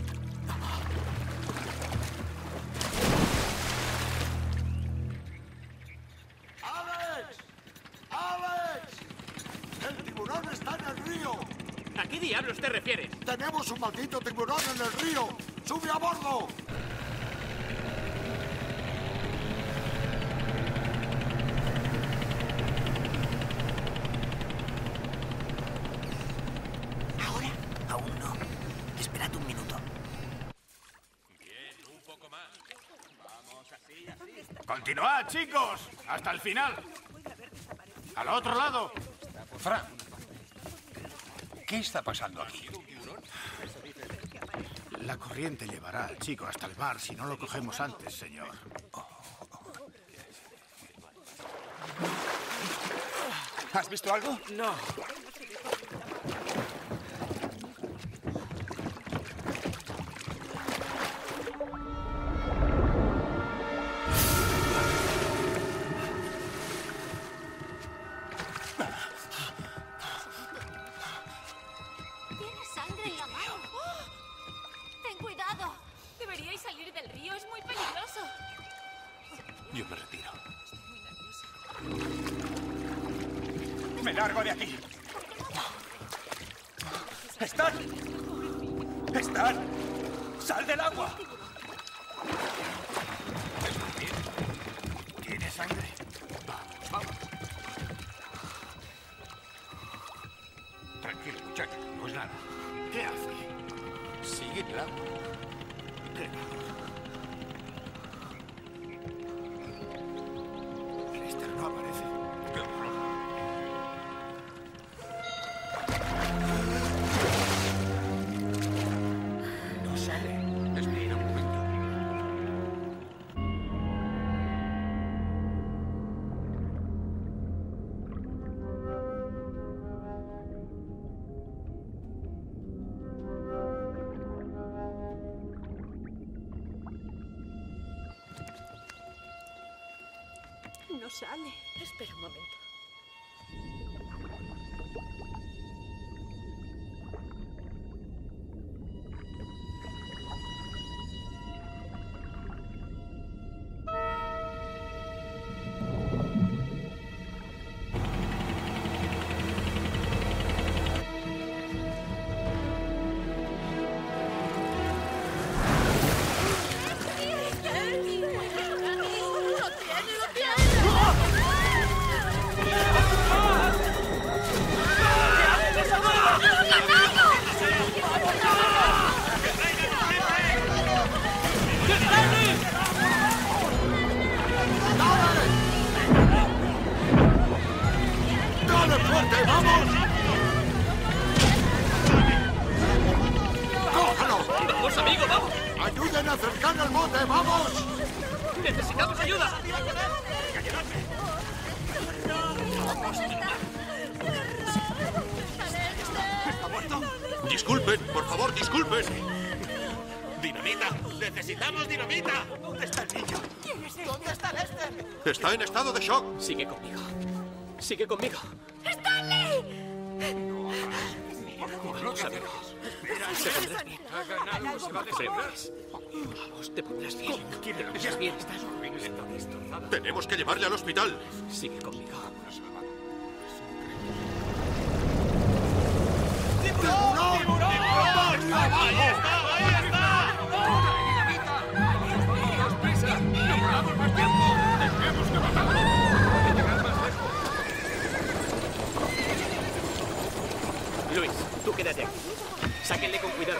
¡Alex! ¡Alex! ¡El tiburón está en el río!
¿A qué diablos te refieres?
¡Tenemos un maldito tiburón en el río! ¡Sube a bordo!
¿Ahora? Aún no. Esperad un minuto.
Bien, un poco más.
Vamos, así, así. ¡Continuad, chicos! ¡Hasta el final! ¡Al otro lado!
Frank, ¿qué está pasando aquí?
La corriente llevará al chico hasta el mar si no lo cogemos antes, señor.
¿Has visto algo?
No.
Tienes sangre en la mano. Ten cuidado.
Deberíais salir del río, es muy peligroso.
Yo me retiro.
¡Me largo de aquí! ¡Stan! ¡Stan! ¡Sal del agua! ¿Tiene sangre? Vamos, vamos.
Tranquilo, muchacho, no es nada.
¿Qué hace?
Sigue en el agua.
¿Qué va? Lester no aparece.
¡Qué horror! No sale. Espera un momento.
No sale.
Espera un momento.
¡Dale fuerte, vamos! ¡Cójalo!
¡Vamos, amigo, vamos!
¡Ayuden a acercar al bote, vamos!
¡Necesitamos ayuda!
¿Está muerto?
Disculpen, por favor, disculpen.
¡Dinamita! ¡Necesitamos dinamita!
¿Dónde está el niño?
¿Quién es este?
¿Dónde está Lester?
Está en estado de shock.
Sigue conmigo. Sigue conmigo.
¡Stanley!
Vamos, amigos. Te pondrás bien.
Hagan algo, se va a desangrar.
Vamos, te pondrás bien. Te pondrás bien, estás bien.
Tenemos que llevarle al hospital.
Sigue conmigo.
¡Tiburón! ¡Tiburón! ¡Ahí está! ¡Ahí está!
¡Vamos, prisa! ¡No perdamos más tiempo! ¡Tenemos que bajar! ¡Hay que llegar más lejos!
Luis, tú quédate aquí. Sáquenle con cuidado.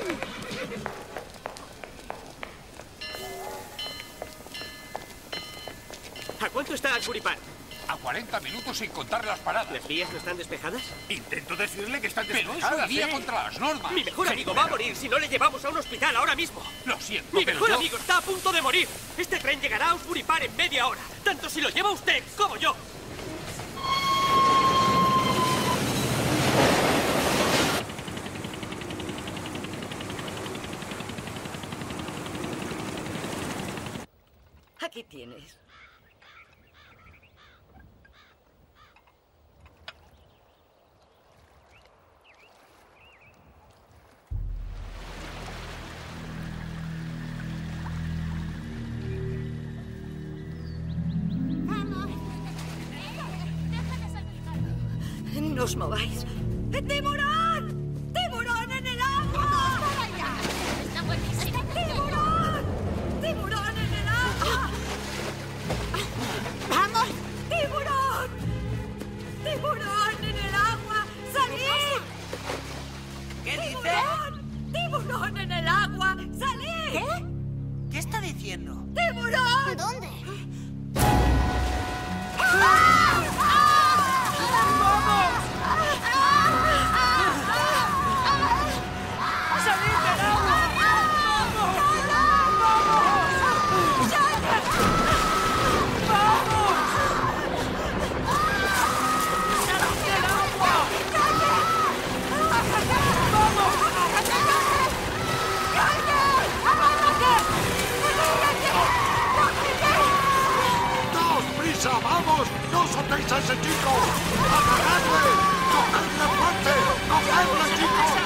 ¿A cuánto está Alburipán?
A 40 minutos sin contar las paradas.
¿Las vías no están despejadas?
Intento decirle que están
Pero
despejadas.
eso iría
contra las normas.
Mi mejor amigo va a morir si no le llevamos a un hospital ahora mismo.
Lo siento,
Mi
pero
mejor
yo-
amigo está a punto de morir. Este tren llegará a Alburipán en media hora. Tanto si lo lleva usted como yo.
Aquí tienes. No os mováis. ¡Tiburón! ¡Tiburón en el agua!
Está buenísimo.
¡Tiburón! ¡Tiburón en el agua! ¡Vamos! ¡Tiburón! ¡Tiburón en el agua! ¡Salid!
¿Qué dice?
¡Tiburón! ¡Tiburón en el agua! ¡Salid!
¿Qué? ¿Qué está diciendo?
¡Tiburón!
¿Dónde?
¡Salid del agua!
¡Daos prisa, vamos! ¡No soltéis a ese chico! ¡Agarradle! ¡Cogedle fuerte! ¡Cogedle, chicos!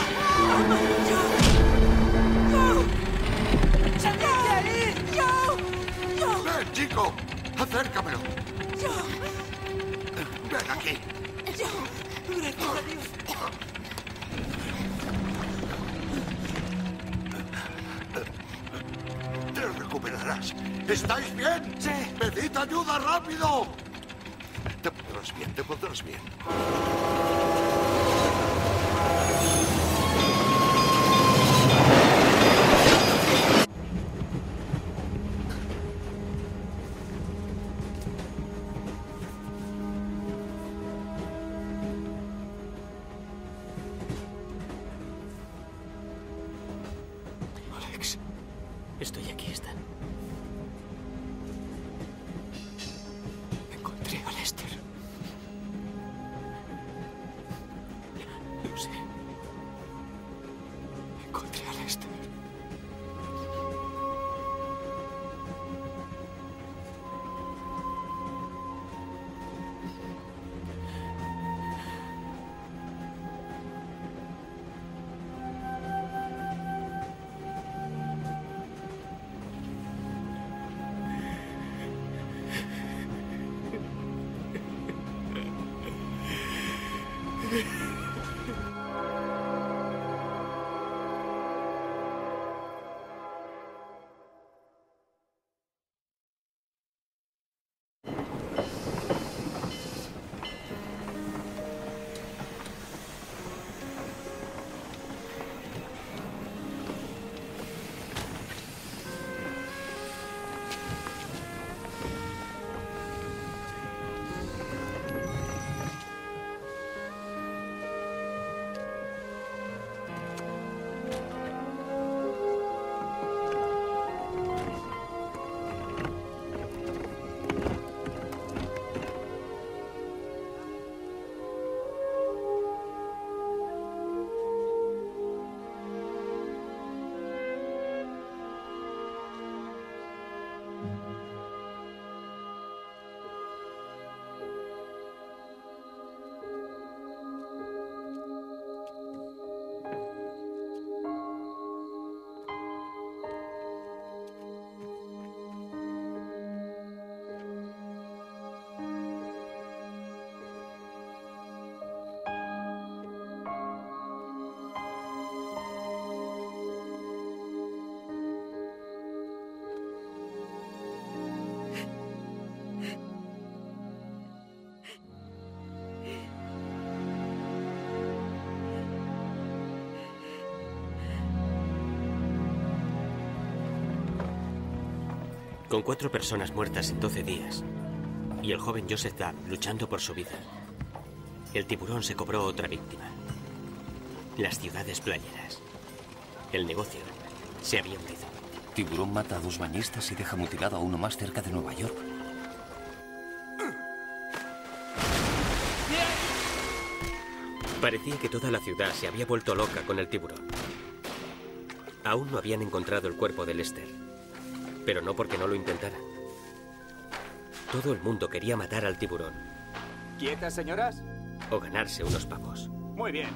¡Salid de ahí!
¡Ven, chico! ¡Acércamelo! ¡Ven aquí!
¡Gracias a Dios!
¡Te recuperarás! ¿Estáis bien?
Sí.
¡Pedid ayuda rápido! Te pondrás bien, te pondrás bien.
Alex, estoy aquí, Stan. Encontré a Lester. Lo sé. Encontré a Lester. Con 4 personas muertas en 12 días y el joven Joseph Dabb luchando por su vida, el tiburón se cobró otra víctima. Las ciudades playeras. El negocio se había hundido.
Tiburón mata a 2 bañistas y deja mutilado a uno más cerca de Nueva York.
Parecía que toda la ciudad se había vuelto loca con el tiburón. Aún no habían encontrado el cuerpo de Lester, pero no porque no lo intentaran. Todo el mundo quería matar al tiburón.
¿Quietas, señoras?
O ganarse unos pavos.
Muy bien.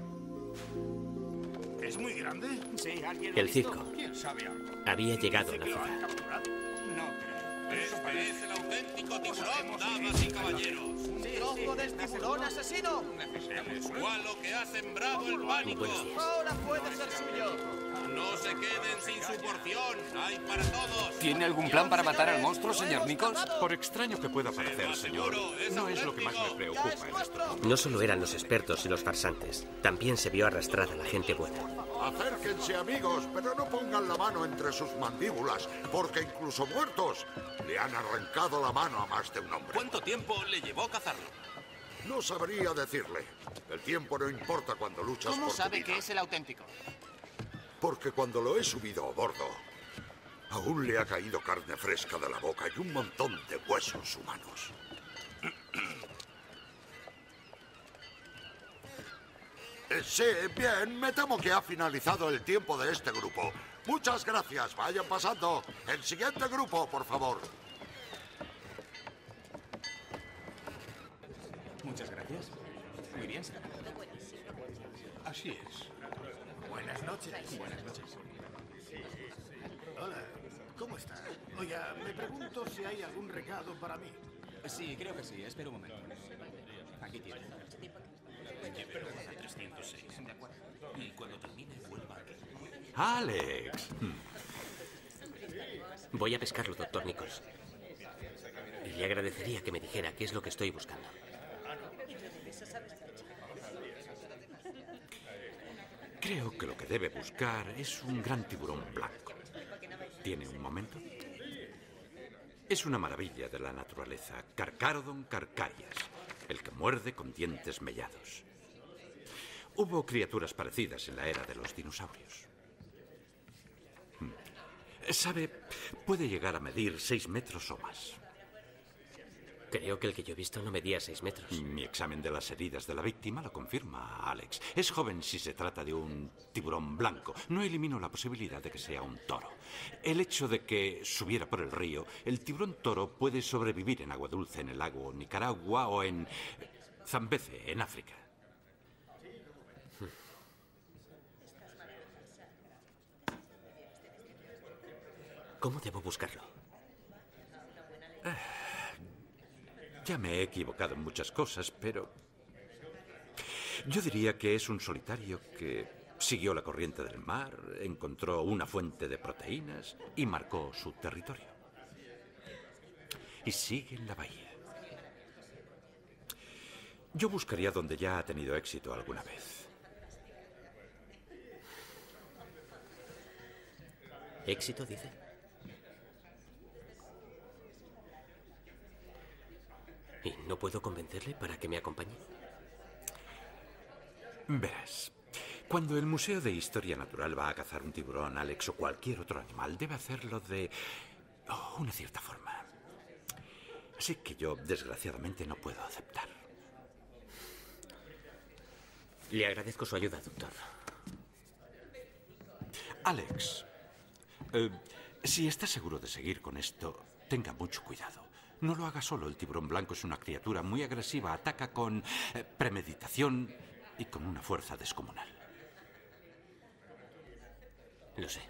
¿Es muy grande?
Sí, alguien
El circo
¿Quién sabe algo?
había llegado a la ciudad.
No creo.
Este es el auténtico tiburón, damas y caballeros.
¡Un trozo del tiburón asesino!
El escualo que ha sembrado el pánico.
Ahora puede ser suyo.
No se queden sin su porción. Hay para todos.
¿Tiene algún plan para matar al monstruo, señor Nichols?
Por extraño que pueda parecer, señor, no es lo que más me preocupa en esto.
No solo eran los expertos y los farsantes, también se vio arrastrada la gente buena.
Acérquense, amigos, pero no pongan la mano entre sus mandíbulas, porque incluso muertos le han arrancado la mano a más de un hombre.
¿Cuánto tiempo le llevó cazarlo?
No sabría decirle. El tiempo no importa cuando luchas
¿Cómo
por tu
sabe
vida.
que es el auténtico?
Porque cuando lo he subido a bordo, aún le ha caído carne fresca de la boca y un montón de huesos humanos. Sí, bien, me temo que ha finalizado el tiempo de este grupo. Muchas gracias, vayan pasando. El siguiente grupo, por favor.
Muchas gracias. Muy bien, señor.
Así es. Buenas noches. Buenas noches. Hola, ¿cómo está? Oiga, me pregunto si hay algún recado para mí.
Sí, creo que sí. Espera un momento. Aquí tiene.
Llévelo a 306. De acuerdo. Y cuando termine, vuelva aquí.
¡Alex!
Voy a pescarlo, doctor Nichols. Y le agradecería que me dijera qué es lo que estoy buscando.
Creo que lo que debe buscar es un gran tiburón blanco. ¿Tiene un momento? Es una maravilla de la naturaleza. Carcharodon carcharias, el que muerde con dientes mellados. Hubo criaturas parecidas en la era de los dinosaurios. ¿Sabe? Puede llegar a medir 6 metros o más.
Creo que el que yo he visto no medía 6 metros.
Mi examen de las heridas de la víctima lo confirma, Alex. Es joven si se trata de un tiburón blanco. No elimino la posibilidad de que sea un toro. El hecho de que subiera por el río, el tiburón toro puede sobrevivir en agua dulce en el lago Nicaragua o en Zambeze, en África.
¿Cómo debo buscarlo?
Ya me he equivocado en muchas cosas, pero
Yo diría que es un solitario que siguió la corriente del mar, encontró una fuente de proteínas y marcó su territorio. Y sigue en la bahía. Yo buscaría donde ya ha tenido éxito alguna vez.
¿Éxito, dice? ¿Y no puedo convencerle para que me acompañe?
Verás, cuando el Museo de Historia Natural va a cazar un tiburón, Alex, o cualquier otro animal, debe hacerlo de una cierta forma. Así que yo, desgraciadamente, no puedo aceptar.
Le agradezco su ayuda, doctor.
Alex, si está seguro de seguir con esto, tenga mucho cuidado. No lo haga solo. El tiburón blanco es una criatura muy agresiva. Ataca con premeditación y con una fuerza descomunal.
Lo sé.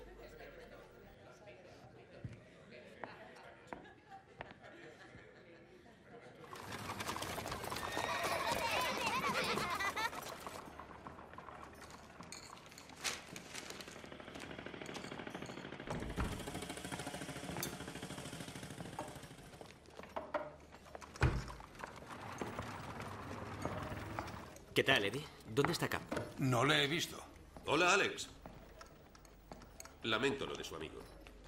¿Qué tal, Eddie? ¿Dónde está Cap?
No le he visto. Hola, Alex. Lamento lo de su amigo.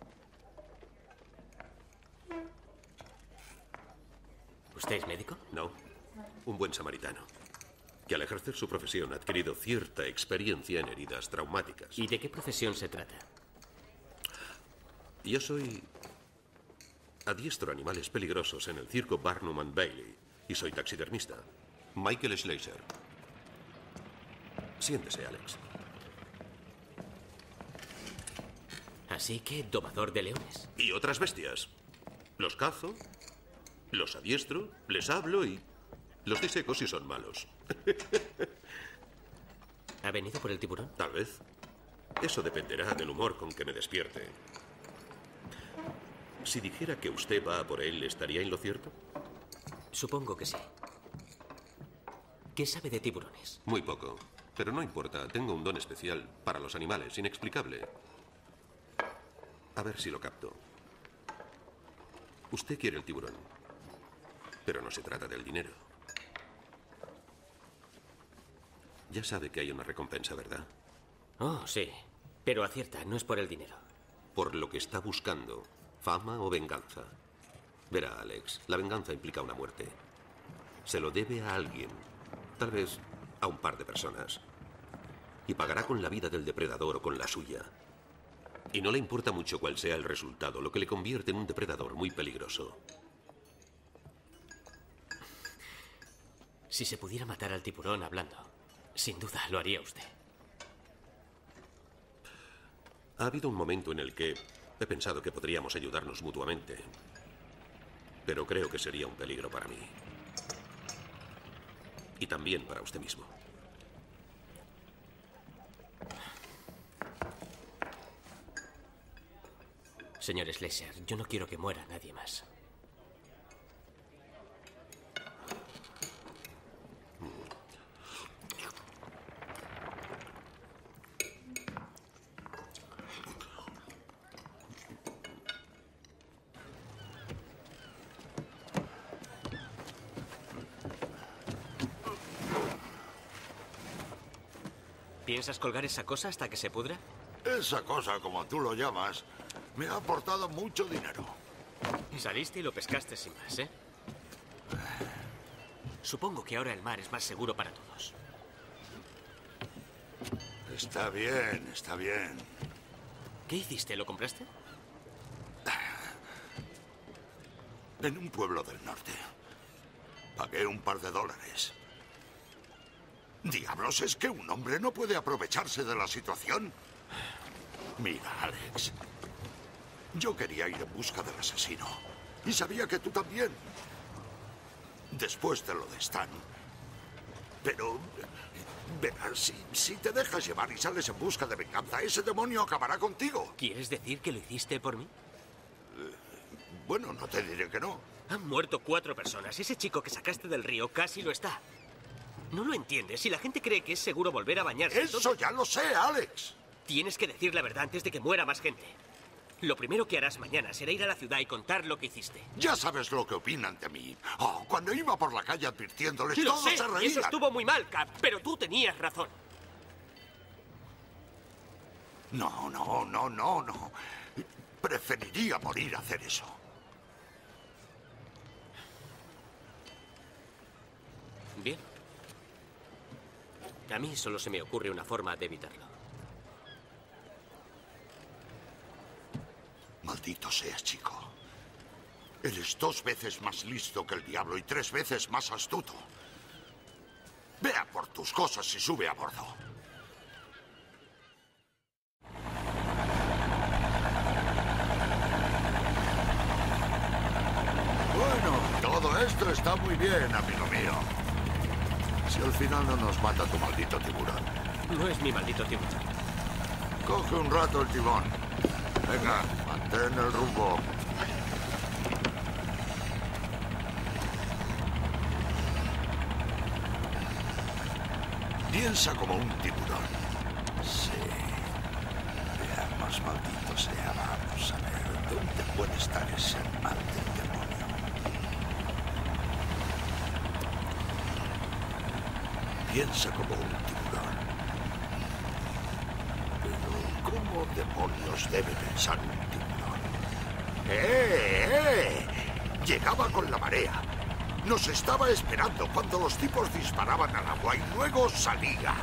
¿Usted es médico?
No, un buen samaritano, que al ejercer su profesión ha adquirido cierta experiencia en heridas traumáticas.
¿Y de qué profesión se trata?
Yo soy... adiestro animales peligrosos en el circo Barnum and Bailey y soy taxidermista. Michael Schleicher. Siéntese, Alex.
Así que domador de leones.
Y otras bestias. Los cazo, los adiestro, les hablo y los diseco si son malos.
¿Ha venido por el tiburón?
Tal vez. Eso dependerá del humor con que me despierte. Si dijera que usted va a por él, ¿estaría en lo cierto?
Supongo que sí. ¿Qué sabe de tiburones?
Muy poco. Pero no importa, tengo un don especial para los animales, inexplicable. A ver si lo capto. Usted quiere el tiburón, pero no se trata del dinero. Ya sabe que hay una recompensa, ¿verdad?
Oh, sí. Pero acierta, no es por el dinero.
Por lo que está buscando, fama o venganza. Verá, Alex, la venganza implica una muerte. Se lo debe a alguien, tal vez a un par de personas. Y pagará con la vida del depredador o con la suya. Y no le importa mucho cuál sea el resultado, lo que le convierte en un depredador muy peligroso.
Si se pudiera matar al tiburón hablando, sin duda lo haría usted.
Ha habido un momento en el que he pensado que podríamos ayudarnos mutuamente. Pero creo que sería un peligro para mí. Y también para usted mismo.
Señor Schleicher, yo no quiero que muera nadie más. ¿Piensas colgar esa cosa hasta que se pudra?
Esa cosa, como tú lo llamas, me ha aportado mucho dinero.
Saliste y lo pescaste sin más, ¿eh? Supongo que ahora el mar es más seguro para todos.
Está bien, está bien.
¿Qué hiciste? ¿Lo compraste?
En un pueblo del norte. Pagué un par de dólares. Diablos, ¿es que un hombre no puede aprovecharse de la situación? Mira, Alex. Yo quería ir en busca del asesino. Y sabía que tú también. Después de lo de Stan. Pero... verás, si te dejas llevar y sales en busca de venganza, ese demonio acabará contigo.
¿Quieres decir que lo hiciste por mí?
Bueno, no te diré que no.
Han muerto 4 personas. Ese chico que sacaste del río casi lo está. No lo entiendes. Si la gente cree que es seguro volver a bañarse...
Eso ya lo sé, Alex.
Tienes que decir la verdad antes de que muera más gente. Lo primero que harás mañana será ir a la ciudad y contar lo que hiciste.
Ya sabes lo que opinan de mí. Oh, cuando iba por la calle advirtiéndoles,
Lo
todos
sé,
se
y
reían.
eso estuvo muy mal, Cap, pero tú tenías razón.
No. Preferiría morir a hacer eso.
Bien. A mí solo se me ocurre una forma de evitarlo.
Maldito seas, chico. Eres 2 veces más listo que el diablo y 3 veces más astuto. Ve a por tus cosas y sube a bordo. Bueno, todo esto está muy bien, amigo mío. Si al final no nos mata tu maldito tiburón.
No es mi maldito tiburón.
Coge un rato el timón. Venga, mantén el rumbo. Piensa como un tiburón. Sí. Veamos, maldito sea, vamos a ver. ¿Dónde puede estar ese animal del demonio? Piensa como un tiburón. Pero, ¿cómo demonios debe pensar un tiburón? Llegaba con la marea. Nos estaba esperando cuando los tipos disparaban al agua y luego salía.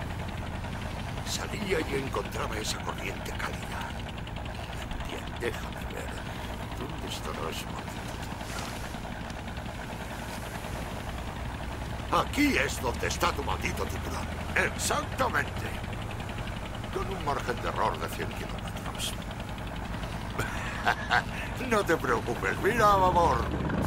Salía y encontraba esa corriente cálida. Bien, déjame ver. ¿Dónde estará ese maldito tiburón? Aquí es donde está tu maldito tiburón. Exactamente. Con un margen de error de 100 kilómetros. No te preocupes, mira a babor.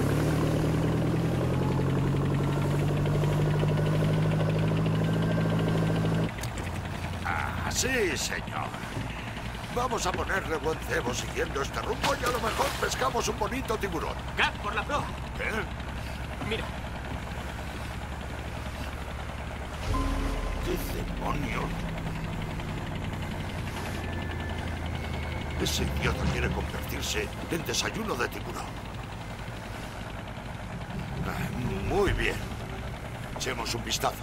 Sí, señor. Vamos a ponerle buen cebo siguiendo este rumbo y a lo mejor pescamos un bonito tiburón.
¡Cap, por la proa! Mira.
¿Qué demonios? Ese idiota quiere convertirse en desayuno de tiburón. Muy bien. Echemos un vistazo.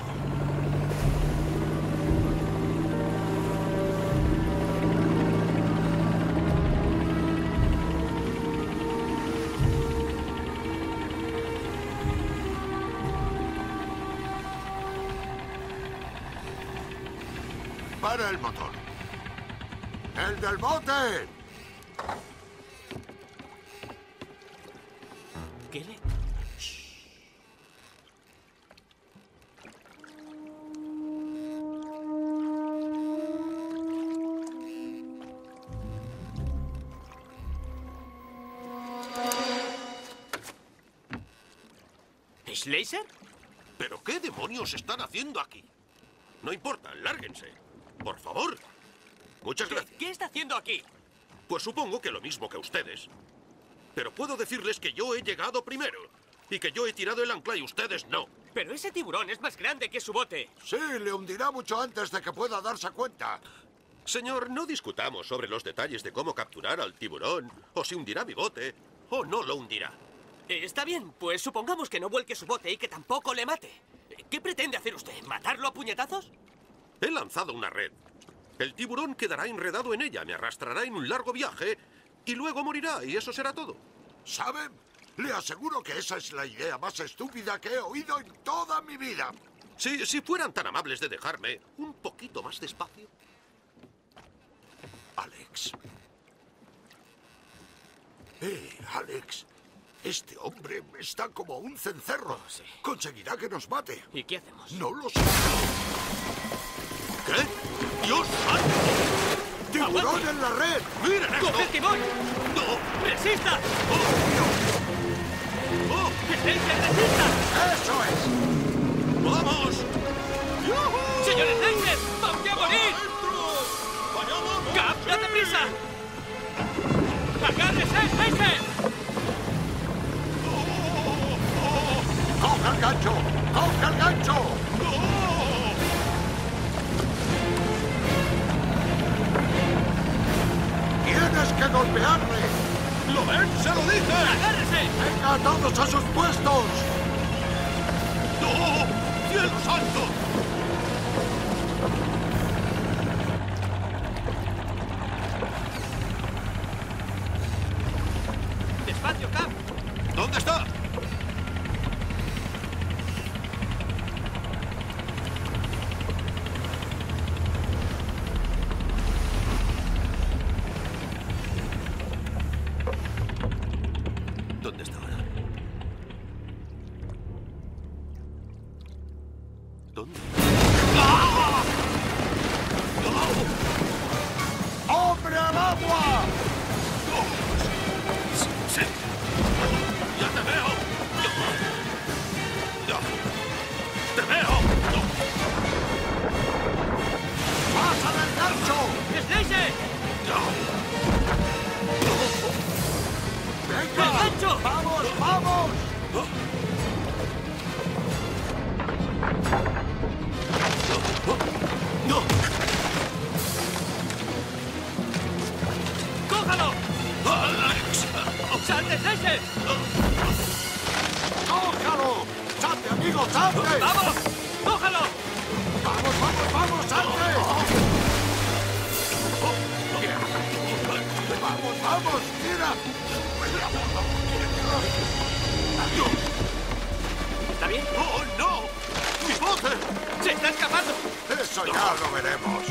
Para el motor. ¡El del bote!
¿Qué le...? ¿Schlesinger?
¿Pero qué demonios están haciendo aquí? No importa, lárguense. Por favor. Muchas gracias.
¿Qué está haciendo aquí?
Pues supongo que lo mismo que ustedes. Pero puedo decirles que yo he llegado primero. Y que yo he tirado el ancla y ustedes no.
Pero ese tiburón es más grande que su bote.
Sí, le hundirá mucho antes de que pueda darse cuenta.
Señor, no discutamos sobre los detalles de cómo capturar al tiburón. O si hundirá mi bote, o no lo hundirá.
Está bien, pues supongamos que no vuelque su bote y que tampoco le mate. ¿Qué pretende hacer usted? ¿Matarlo a puñetazos?
He lanzado una red. El tiburón quedará enredado en ella, me arrastrará en un largo viaje y luego morirá, y eso será todo.
¿Saben? Le aseguro que esa es la idea más estúpida que he oído en toda mi vida.
Si fueran tan amables de dejarme un poquito más despacio.
Alex. Alex. Este hombre está como un cencerro.
Oh, sí.
Conseguirá que nos mate.
¿Y qué hacemos?
No lo sé.
¿Qué? ¡Dios santo!
¡Tiburón en la red!
¡Miren esto!
¡Coge el timón!
¡No!
¡Resista!
¡Oh!
¡Schlesinger, resista!
¡Eso es!
¡Vamos!
¡Yuhu! ¡Señor Schlesinger! ¡Vamos a morir!
¡Vayamos!
¡Cap, date prisa! ¡Agárrese, Schlesinger!
¡Coge el gancho! ¡Coge el gancho! golpearle!
¿Lo ven? ¡Se lo dije!
¡Agárrese!
¡Venga, todos a sus puestos!
¡No! ¡Cielo santo!
¡Despacio, Cap!
¿Dónde está? ¿Dónde está ahora? ¿Dónde? ¡Ah! ¡No!
¡Hombre al agua!
¡Sí! ¡Ya te veo! ¡Te veo!
¡Pasa del gancho!
¡Slayer!
¡Venga!
¡El gancho!
¡Vamos, vamos!
¡No!
¡Cójalo!
¡Alex!
¡Salte, Slayer!
¡Cójalo! ¡Salte, amigo, salte!
¡Vamos! ¡Cójalo!
¡Vamos, vamos, vamos, salte! ¡Vamos, vamos! ¡Mira!
¿Está bien?
¡Oh, no! ¡Mi bote!
¡Se está escapando!
Eso ya lo veremos.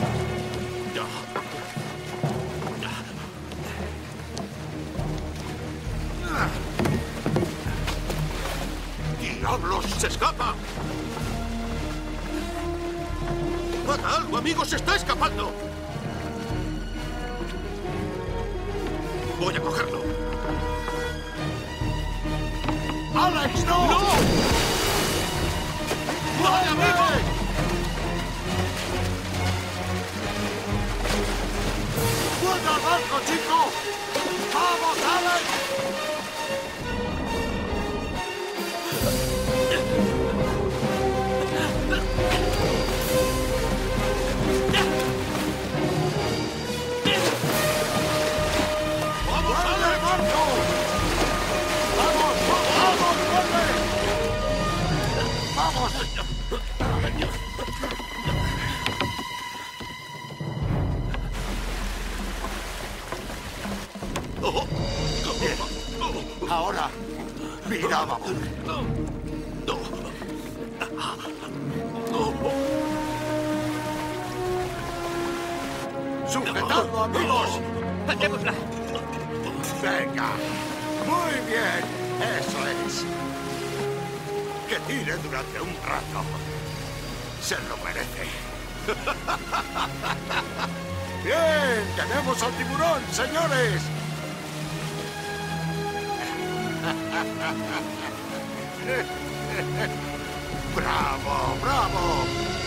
¡Diablos! ¡Se escapa! ¡Haga algo, amigo! ¡Se está escapando! Voy a cogerlo.
¡Alex, no!
¡No! ¡Vale, amigo!
¡Vuelta al barco, chico! ¡Vamos, Alex!
¡Vamos,
¡Vuelve al
Alex!
barco! ¡Vamos, vamos, vuelve! ¡Vamos! Ahora, mira, vamos. ¡Sujetadlo, amigos!
¡Hacémosla!
¡Venga! ¡Muy bien! ¡Eso es! Que tire durante un rato. Se lo merece. ¡Bien! ¡Tenemos al tiburón, señores! ¡Bravo, bravo!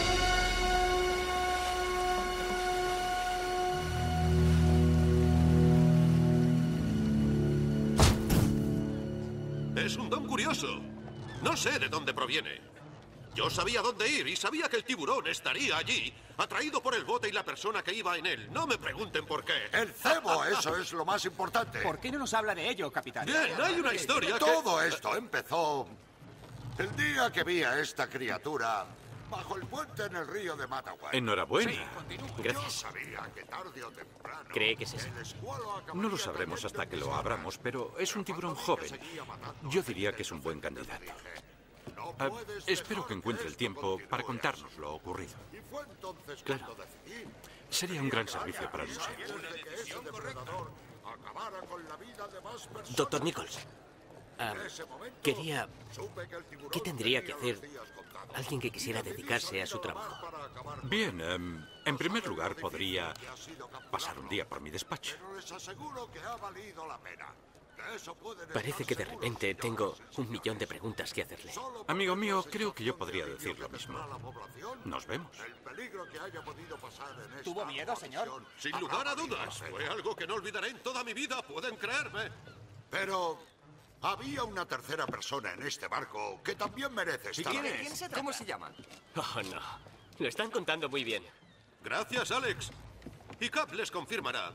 Es un don curioso. No sé de dónde proviene. Yo sabía dónde ir y sabía que el tiburón estaría allí, atraído por el bote y la persona que iba en él. No me pregunten por qué.
El cebo, eso es lo más importante.
¿Por qué no nos habla de ello, capitán?
Bien, hay una historia que...
Todo esto empezó el día que vi a esta criatura bajo el puente en el río de Matawan.
Enhorabuena.
Yo
Gracias.
sabía que tarde o temprano
¿Cree que es eso?
el escualo acabaría
No lo sabremos hasta que lo abramos, pero es un tiburón joven. Yo diría que es un buen candidato. Espero que encuentre el tiempo para contarnos lo ocurrido.
Y fue entonces
Claro.
cuando decidí
Sería un gran servicio para el museo.
que ese depredador acabara con la vida de más personas.
Doctor Nichols,
En ese momento,
quería...
supe que el tiburón
¿Qué tendría que
tenía
hacer
los días contados.
alguien que quisiera dedicarse a su trabajo?
Bien, en primer lugar podría pasar un día por mi despacho.
Pero les aseguro que ha valido la pena. De eso pueden
Parece
estar
que de
seguros,
repente
señores.
tengo 1.000.000 de preguntas que hacerle.
Amigo mío, creo que yo podría decir lo mismo. Nos vemos.
El peligro que haya podido pasar en esta
¿Tuvo miedo, señor?
Sin lugar a dudas, fue algo que no olvidaré en toda mi vida, pueden creerme.
Pero había una tercera persona en este barco que también merece estar.
quién
aquí.
es? ¿Cómo se llama?
Oh, no. Lo están contando muy bien.
Gracias, Alex. Y Cap les confirmará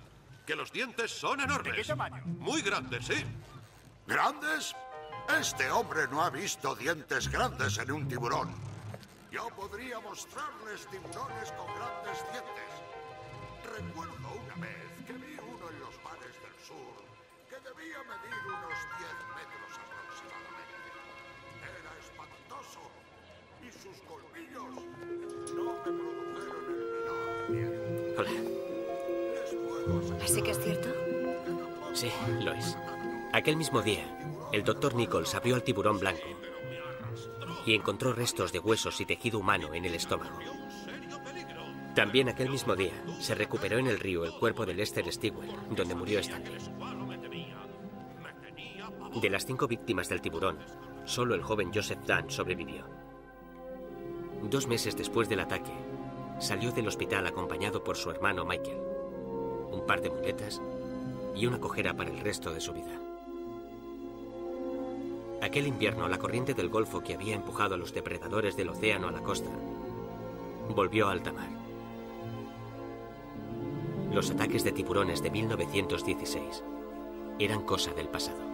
que los dientes son enormes.
¿De qué tamaño?
Muy grandes, sí.
¿Grandes? Este hombre no ha visto dientes grandes en un tiburón. Yo podría mostrarles tiburones con grandes dientes. Recuerdo una vez que vi uno en los mares del sur que debía medir unos 10 metros aproximadamente. Era espantoso y sus colmillos no me produjeron el menor miedo.
Hola.
¿Así que es cierto?
Sí, lo es. Aquel mismo día, el Dr. Nichols abrió al tiburón blanco y encontró restos de huesos y tejido humano en el estómago. También aquel mismo día se recuperó en el río el cuerpo de Lester Stewart, donde murió Stanley. De las 5 víctimas del tiburón, solo el joven Joseph Dunn sobrevivió. 2 meses después del ataque, salió del hospital acompañado por su hermano Michael, un par de muletas y una cojera para el resto de su vida. Aquel invierno, la corriente del Golfo que había empujado a los depredadores del océano a la costa volvió a alta mar. Los ataques de tiburones de 1916 eran cosa del pasado.